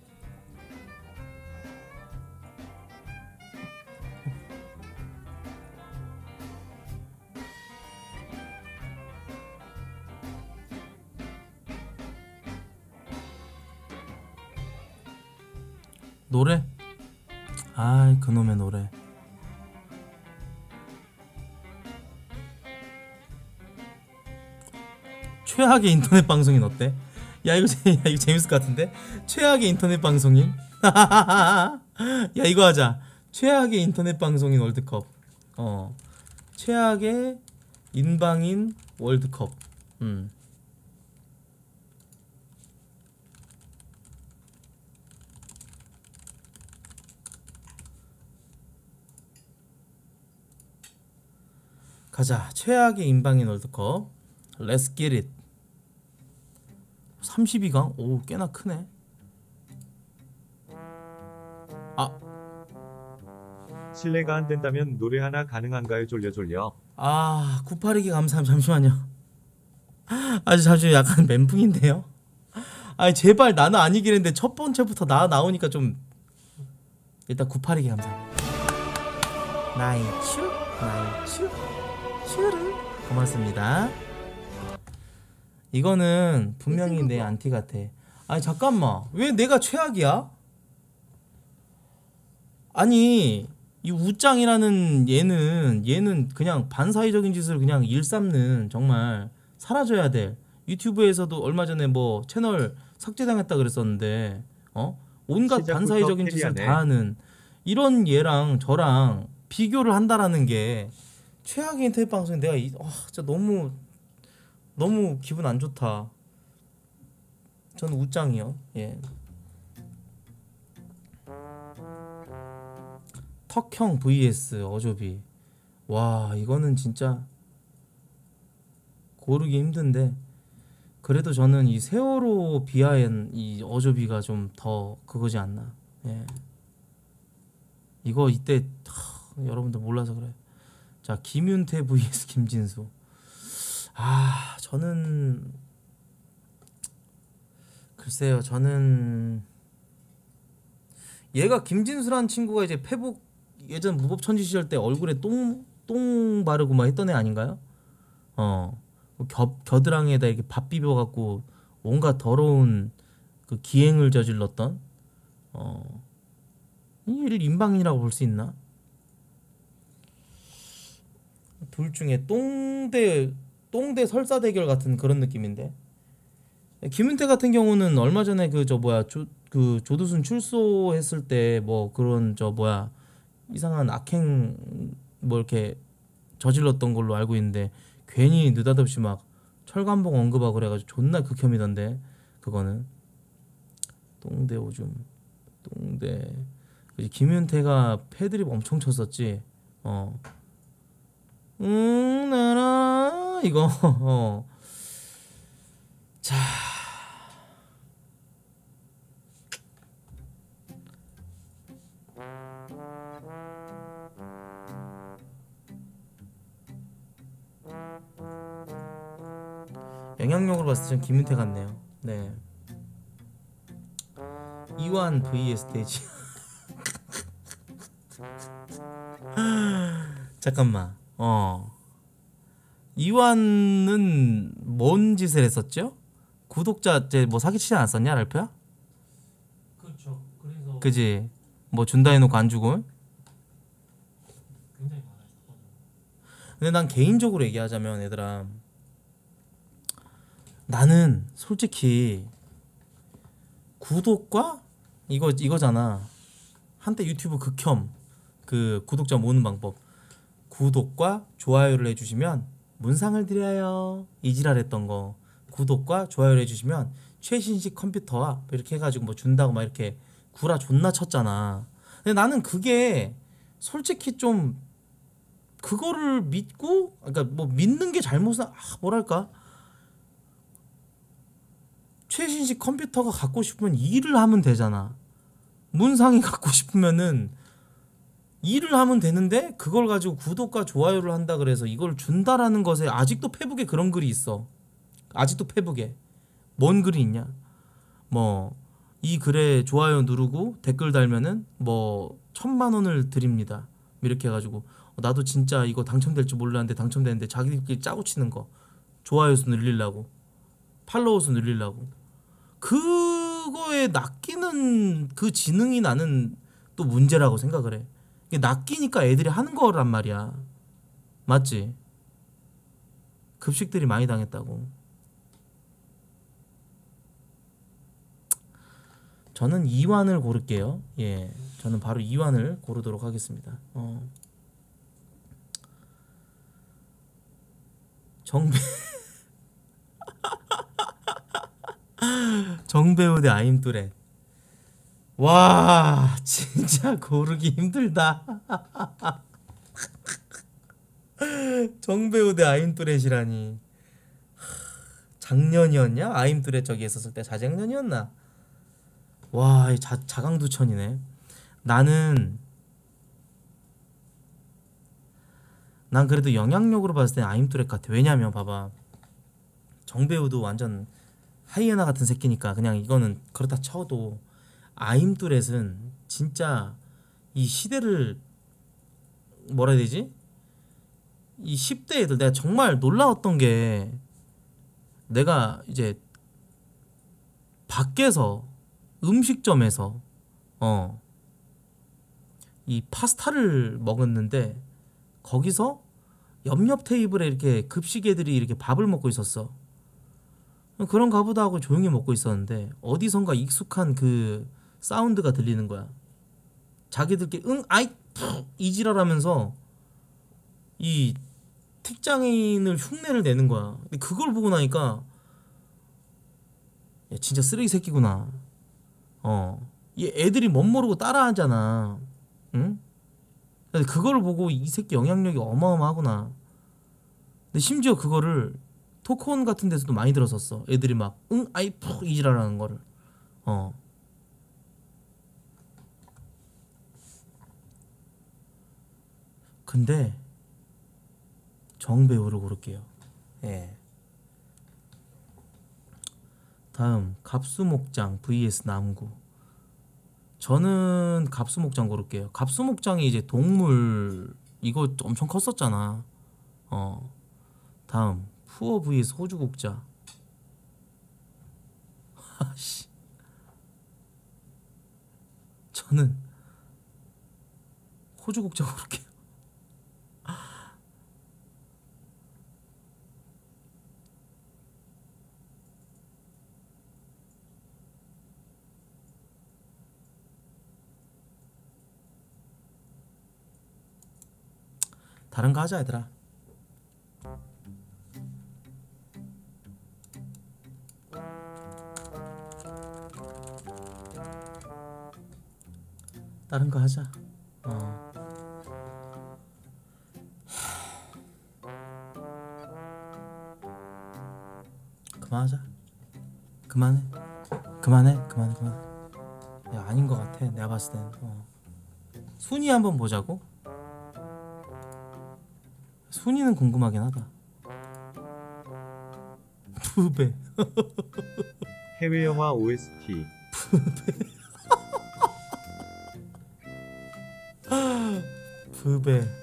Speaker 1: 노래? 그놈의 노래. 최악의 인터넷 방송인 어때? 야, 이거 재밌을 것 같은데? 최악의 인터넷 방송인? 야, 이거 하자. 최악의 인터넷 방송인 월드컵. 최악의 인방인 월드컵. 가자. 최악의 인방인 월드컵. Let's get it. 32강? 오, 꽤나 크네. 아,
Speaker 6: 실례가 안 된다면 노래 하나 가능한가요? 졸려.
Speaker 1: 982개 감사합니다. 잠시만요. 잠시만 약간 멘붕인데요. 제발 나는 아니긴 했는데 첫 번째부터 나오니까 좀 일단 982개 감사합니다. 나이츄 슈르 고맙습니다. 이거는 분명히 내 안티 같아. 잠깐만, 왜 내가 최악이야? 아니 이 우짱이라는 얘는 그냥 반사회적인 짓을 그냥 일삼는, 정말 사라져야 돼. 유튜브에서도 얼마 전에 뭐 채널 삭제당했다 그랬었는데 온갖
Speaker 6: 시작부터
Speaker 1: 반사회적인 짓을
Speaker 6: 캐리하네.
Speaker 1: 다 하는 이런 얘랑 저랑 비교를 한다라는 게 최악의 인터넷 방송에 내가 진짜 너무 기분 안 좋다. 저는 우짱이요. 예. 턱형 vs 어조비. 와, 이거는 진짜 고르기 힘든데, 그래도 저는 이 세월호 비하엔 이 어조비가 좀 더 그거지 않나. 예. 이거 이때 여러분들 몰라서 그래. 자, 김윤태 vs 김진수. 저는 글쎄요. 저는 얘가, 김진수라는 친구가 이제 페북 예전 무법천지 시절 때 얼굴에 똥 바르고 막 했던 애 아닌가요? 겨드랑이에다 이렇게 밥 비벼갖고 온갖 더러운 그 기행을 저질렀던 얘를 인방이라고 볼 수 있나? 둘 중에 똥대 설사 대결 같은 그런 느낌인데, 김윤태 같은 경우는 얼마 전에 그 조두순 출소했을 때 뭐 그런 이상한 악행 뭐 이렇게 저질렀던 걸로 알고 있는데, 괜히 느닷없이 막 철관봉 언급하고 그래가지고 존나 극혐이던데. 그거는 똥대 오줌 똥대. 김윤태가 패드립 엄청 쳤었지. 나라 이거. 자, 영향력으로 봤을 때 전 김윤태 같네요. 네. 이완 vs 돼지. 잠깐만. 이완은 뭔 짓을 했었죠? 구독자 뭐 사기치지 않았었냐, 랄프야?
Speaker 3: 그렇죠. 그래서
Speaker 1: 그지? 뭐 준다 해놓고 안 주고.
Speaker 3: 굉장히 많아요.
Speaker 1: 근데 난 개인적으로 얘기하자면, 얘들아, 나는 솔직히 구독과 이거잖아. 한때 유튜브 극혐 그 구독자 모으는 방법. 구독과 좋아요를 해주시면 문상을 드려요. 이지랄했던 거. 구독과 좋아요를 해주시면 최신식 컴퓨터와 이렇게 해가지고 뭐 준다고 막 이렇게 구라 존나 쳤잖아. 근데 나는 그게 솔직히 좀 그거를 믿고, 그러니까 뭐 믿는 게 잘못은 뭐랄까, 최신식 컴퓨터가 갖고 싶으면 일을 하면 되잖아. 문상이 갖고 싶으면은 일을 하면 되는데, 그걸 가지고 구독과 좋아요를 한다 그래서 이걸 준다라는 것에 아직도 페북에 그런 글이 있어. 아직도 페북에 뭔 글이 있냐, 뭐 이 글에 좋아요 누르고 댓글 달면은 뭐 1,000만 원을 드립니다 이렇게 해가지고, 나도 진짜 이거 당첨될 줄 몰랐는데 당첨됐는데, 자기들끼리 짜고 치는 거. 좋아요 수 늘리려고, 팔로워 수 늘리려고. 그거에 낚이는 그 지능이 나는 또 문제라고 생각을 해. 이게 낚이니까 애들이 하는 거란 말이야. 맞지? 급식들이 많이 당했다고. 저는 이완을 고를게요. 예, 저는 바로 이완을 고르도록 하겠습니다. 정배우 대 아임뚜렛. 와, 진짜 고르기 힘들다. 정배우 대 아임뚜렛이라니. 작년이었냐? 아임뚜렛 저기 했었을 때 자작년이었나? 와, 이 자강두천이네. 나는 난 그래도 영향력으로 봤을 때 아임뚜렛 같아. 왜냐면 봐봐, 정배우도 완전 하이에나 같은 새끼니까 그냥 이거는 그렇다 쳐도 아임뚜렛은 진짜 이 시대를 뭐라 해야 되지? 이 10대 애들 내가 정말 놀라웠던 게, 내가 이제 밖에서 음식점에서 이 파스타를 먹었는데 거기서 옆옆 테이블에 이렇게 급식 애들이 이렇게 밥을 먹고 있었어. 그런가 보다 하고 조용히 먹고 있었는데 어디선가 익숙한 그 사운드가 들리는 거야. 자기들끼리 응 아이 푹 이지랄하면서 이 택장애인을 흉내를 내는 거야. 근데 그걸 보고 나니까 야, 진짜 쓰레기 새끼구나. 얘 애들이 멋 모르고 따라하잖아. 응? 근데 그걸 보고 이 새끼 영향력이 어마어마하구나. 근데 심지어 그거를 토크온 같은 데서도 많이 들었었어. 애들이 막 응 아이 푹 이지랄하는 거를. 근데 정배우를 고를게요. 예. 다음 갑수목장 vs 남구. 저는 갑수목장 고를게요. 갑수목장이 이제 동물 이거 엄청 컸었잖아. 다음 푸어 vs 호주국자. 아씨. 저는 호주국자 고를게요. 다른 거 하자 얘들아. 다른 거 하자. 그만하자. 그만해. 야, 아닌 것 같아. 내가 봤을 땐. 순위 한번 보자고. 순위는 궁금하긴 하다. 부배.
Speaker 6: 해외 영화 OST.
Speaker 1: 부배.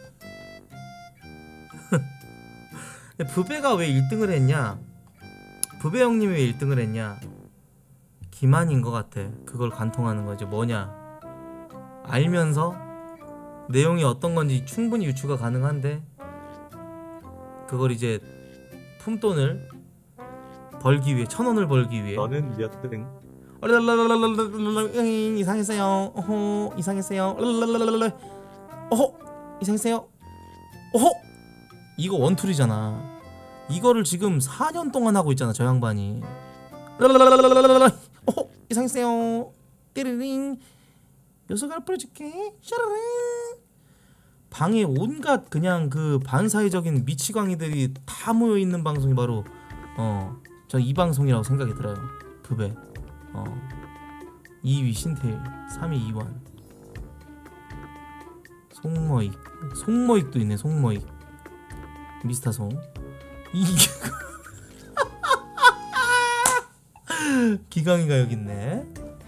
Speaker 1: 부배가 왜 1등을 했냐? 부배 형님이 왜 1등을 했냐? 기만인 것 같아. 그걸 관통하는 거지. 뭐냐? 알면서 내용이 어떤 건지 충분히 유추가 가능한데 그걸 이제 품돈을 벌기 위해 1,000원을 벌기 위해.
Speaker 6: 너는 몇 등?
Speaker 1: 이상했어요. 어허 이상했어요. 어허 이상했어요. 어허 이거 원툴이잖아. 이거를 지금 4년 동안 하고 있잖아 저 양반이. 어허 이상했어요. 띠리링 묘소가를 뿌려줄게. 샤라링. 방에 온갖 그냥 그 반사회적인 미치광이들이 다 모여 있는 방송이 바로 저 이 방송이라고 생각이 들어요. 부배. 2위 신태일, 3위 이완, 송머익도 있네. 송머익, 미스터 송. 이게 기강이가 여기 있네.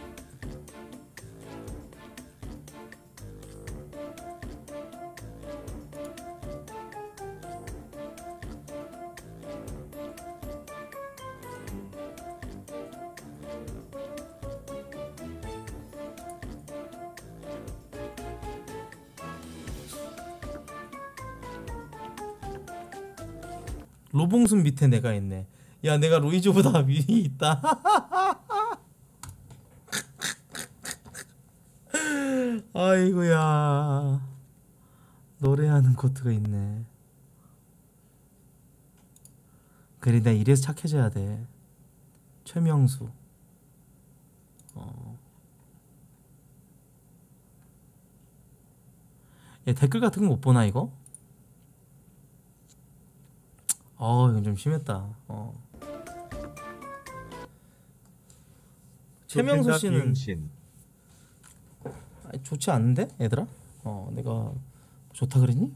Speaker 1: 로봉순 밑에 내가 있네. 야 내가 로이조보다 위에 있다. 아이고야. 노래하는 코트가 있네. 그래 나 이래서 착해져야 돼. 최명수. 얘 댓글 같은 거 못 보나 이거? 이건 좀 심했다. 최명수 씨는
Speaker 6: 비응신.
Speaker 1: 아니, 좋지 않은데 얘들아? 내가 좋다 그랬니?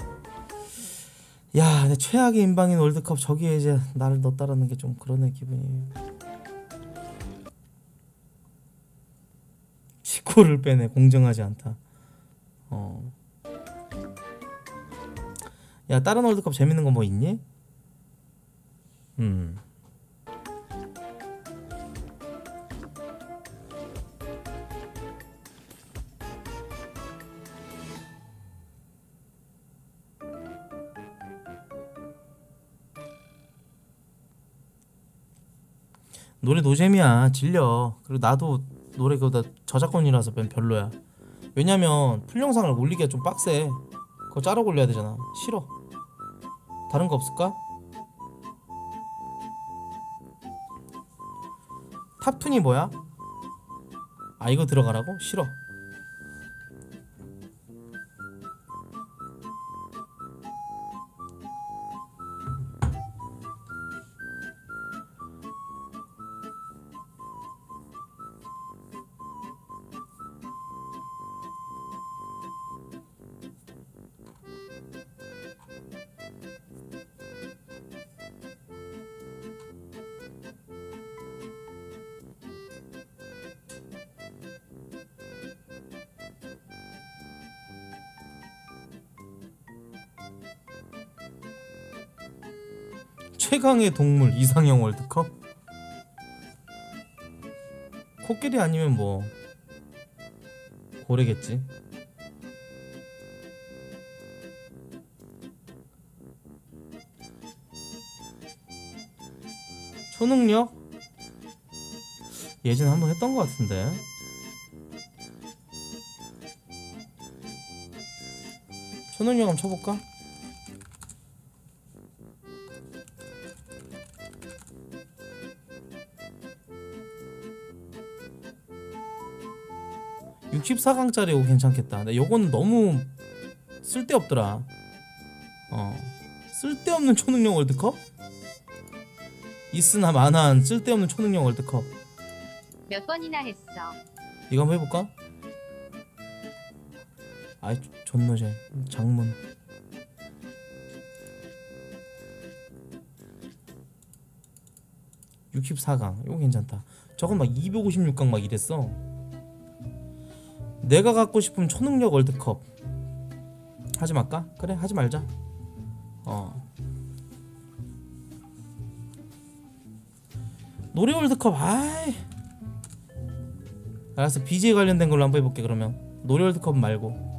Speaker 1: 야, 내 최악의 인방인 월드컵 저기에 이제 나를 넣었다라는 게 좀 그러네 기분이. 치코를 빼네. 공정하지 않다. 야, 다른 월드컵 재밌는 거 뭐 있니? 노래 노잼이야. 질려. 그리고 나도 노래 그거 다 저작권이라서 별로야. 왜냐면 풀영상을 올리기가 좀 빡세. 그거 자르고 올려야 되잖아. 싫어. 다른 거 없을까? 탑툰이 뭐야? 아, 이거 들어가라고? 싫어. 최강의 동물 이상형 월드컵? 코끼리 아니면 뭐 고래겠지. 초능력? 예전에 한번 했던 것 같은데. 초능력 한번 쳐볼까? (64강짜리) 이거 괜찮겠다. 근데 요거는 너무 쓸데없더라. 쓸데없는 초능력 월드컵? 있으나 마나한 쓸데없는 초능력 월드컵.
Speaker 2: 몇 번이나 했어.
Speaker 1: 이거 한번 해볼까? 아이 존노제 장문. (64강) 이거 괜찮다. 저건 막 (256강) 막 이랬어. 내가 갖고 싶은 초능력 월드컵 하지 말까? 그래, 하지 말자. 노래 월드컵. 아이, 알았어. BJ 관련된 걸로 한번 해볼게. 그러면 노래 월드컵 말고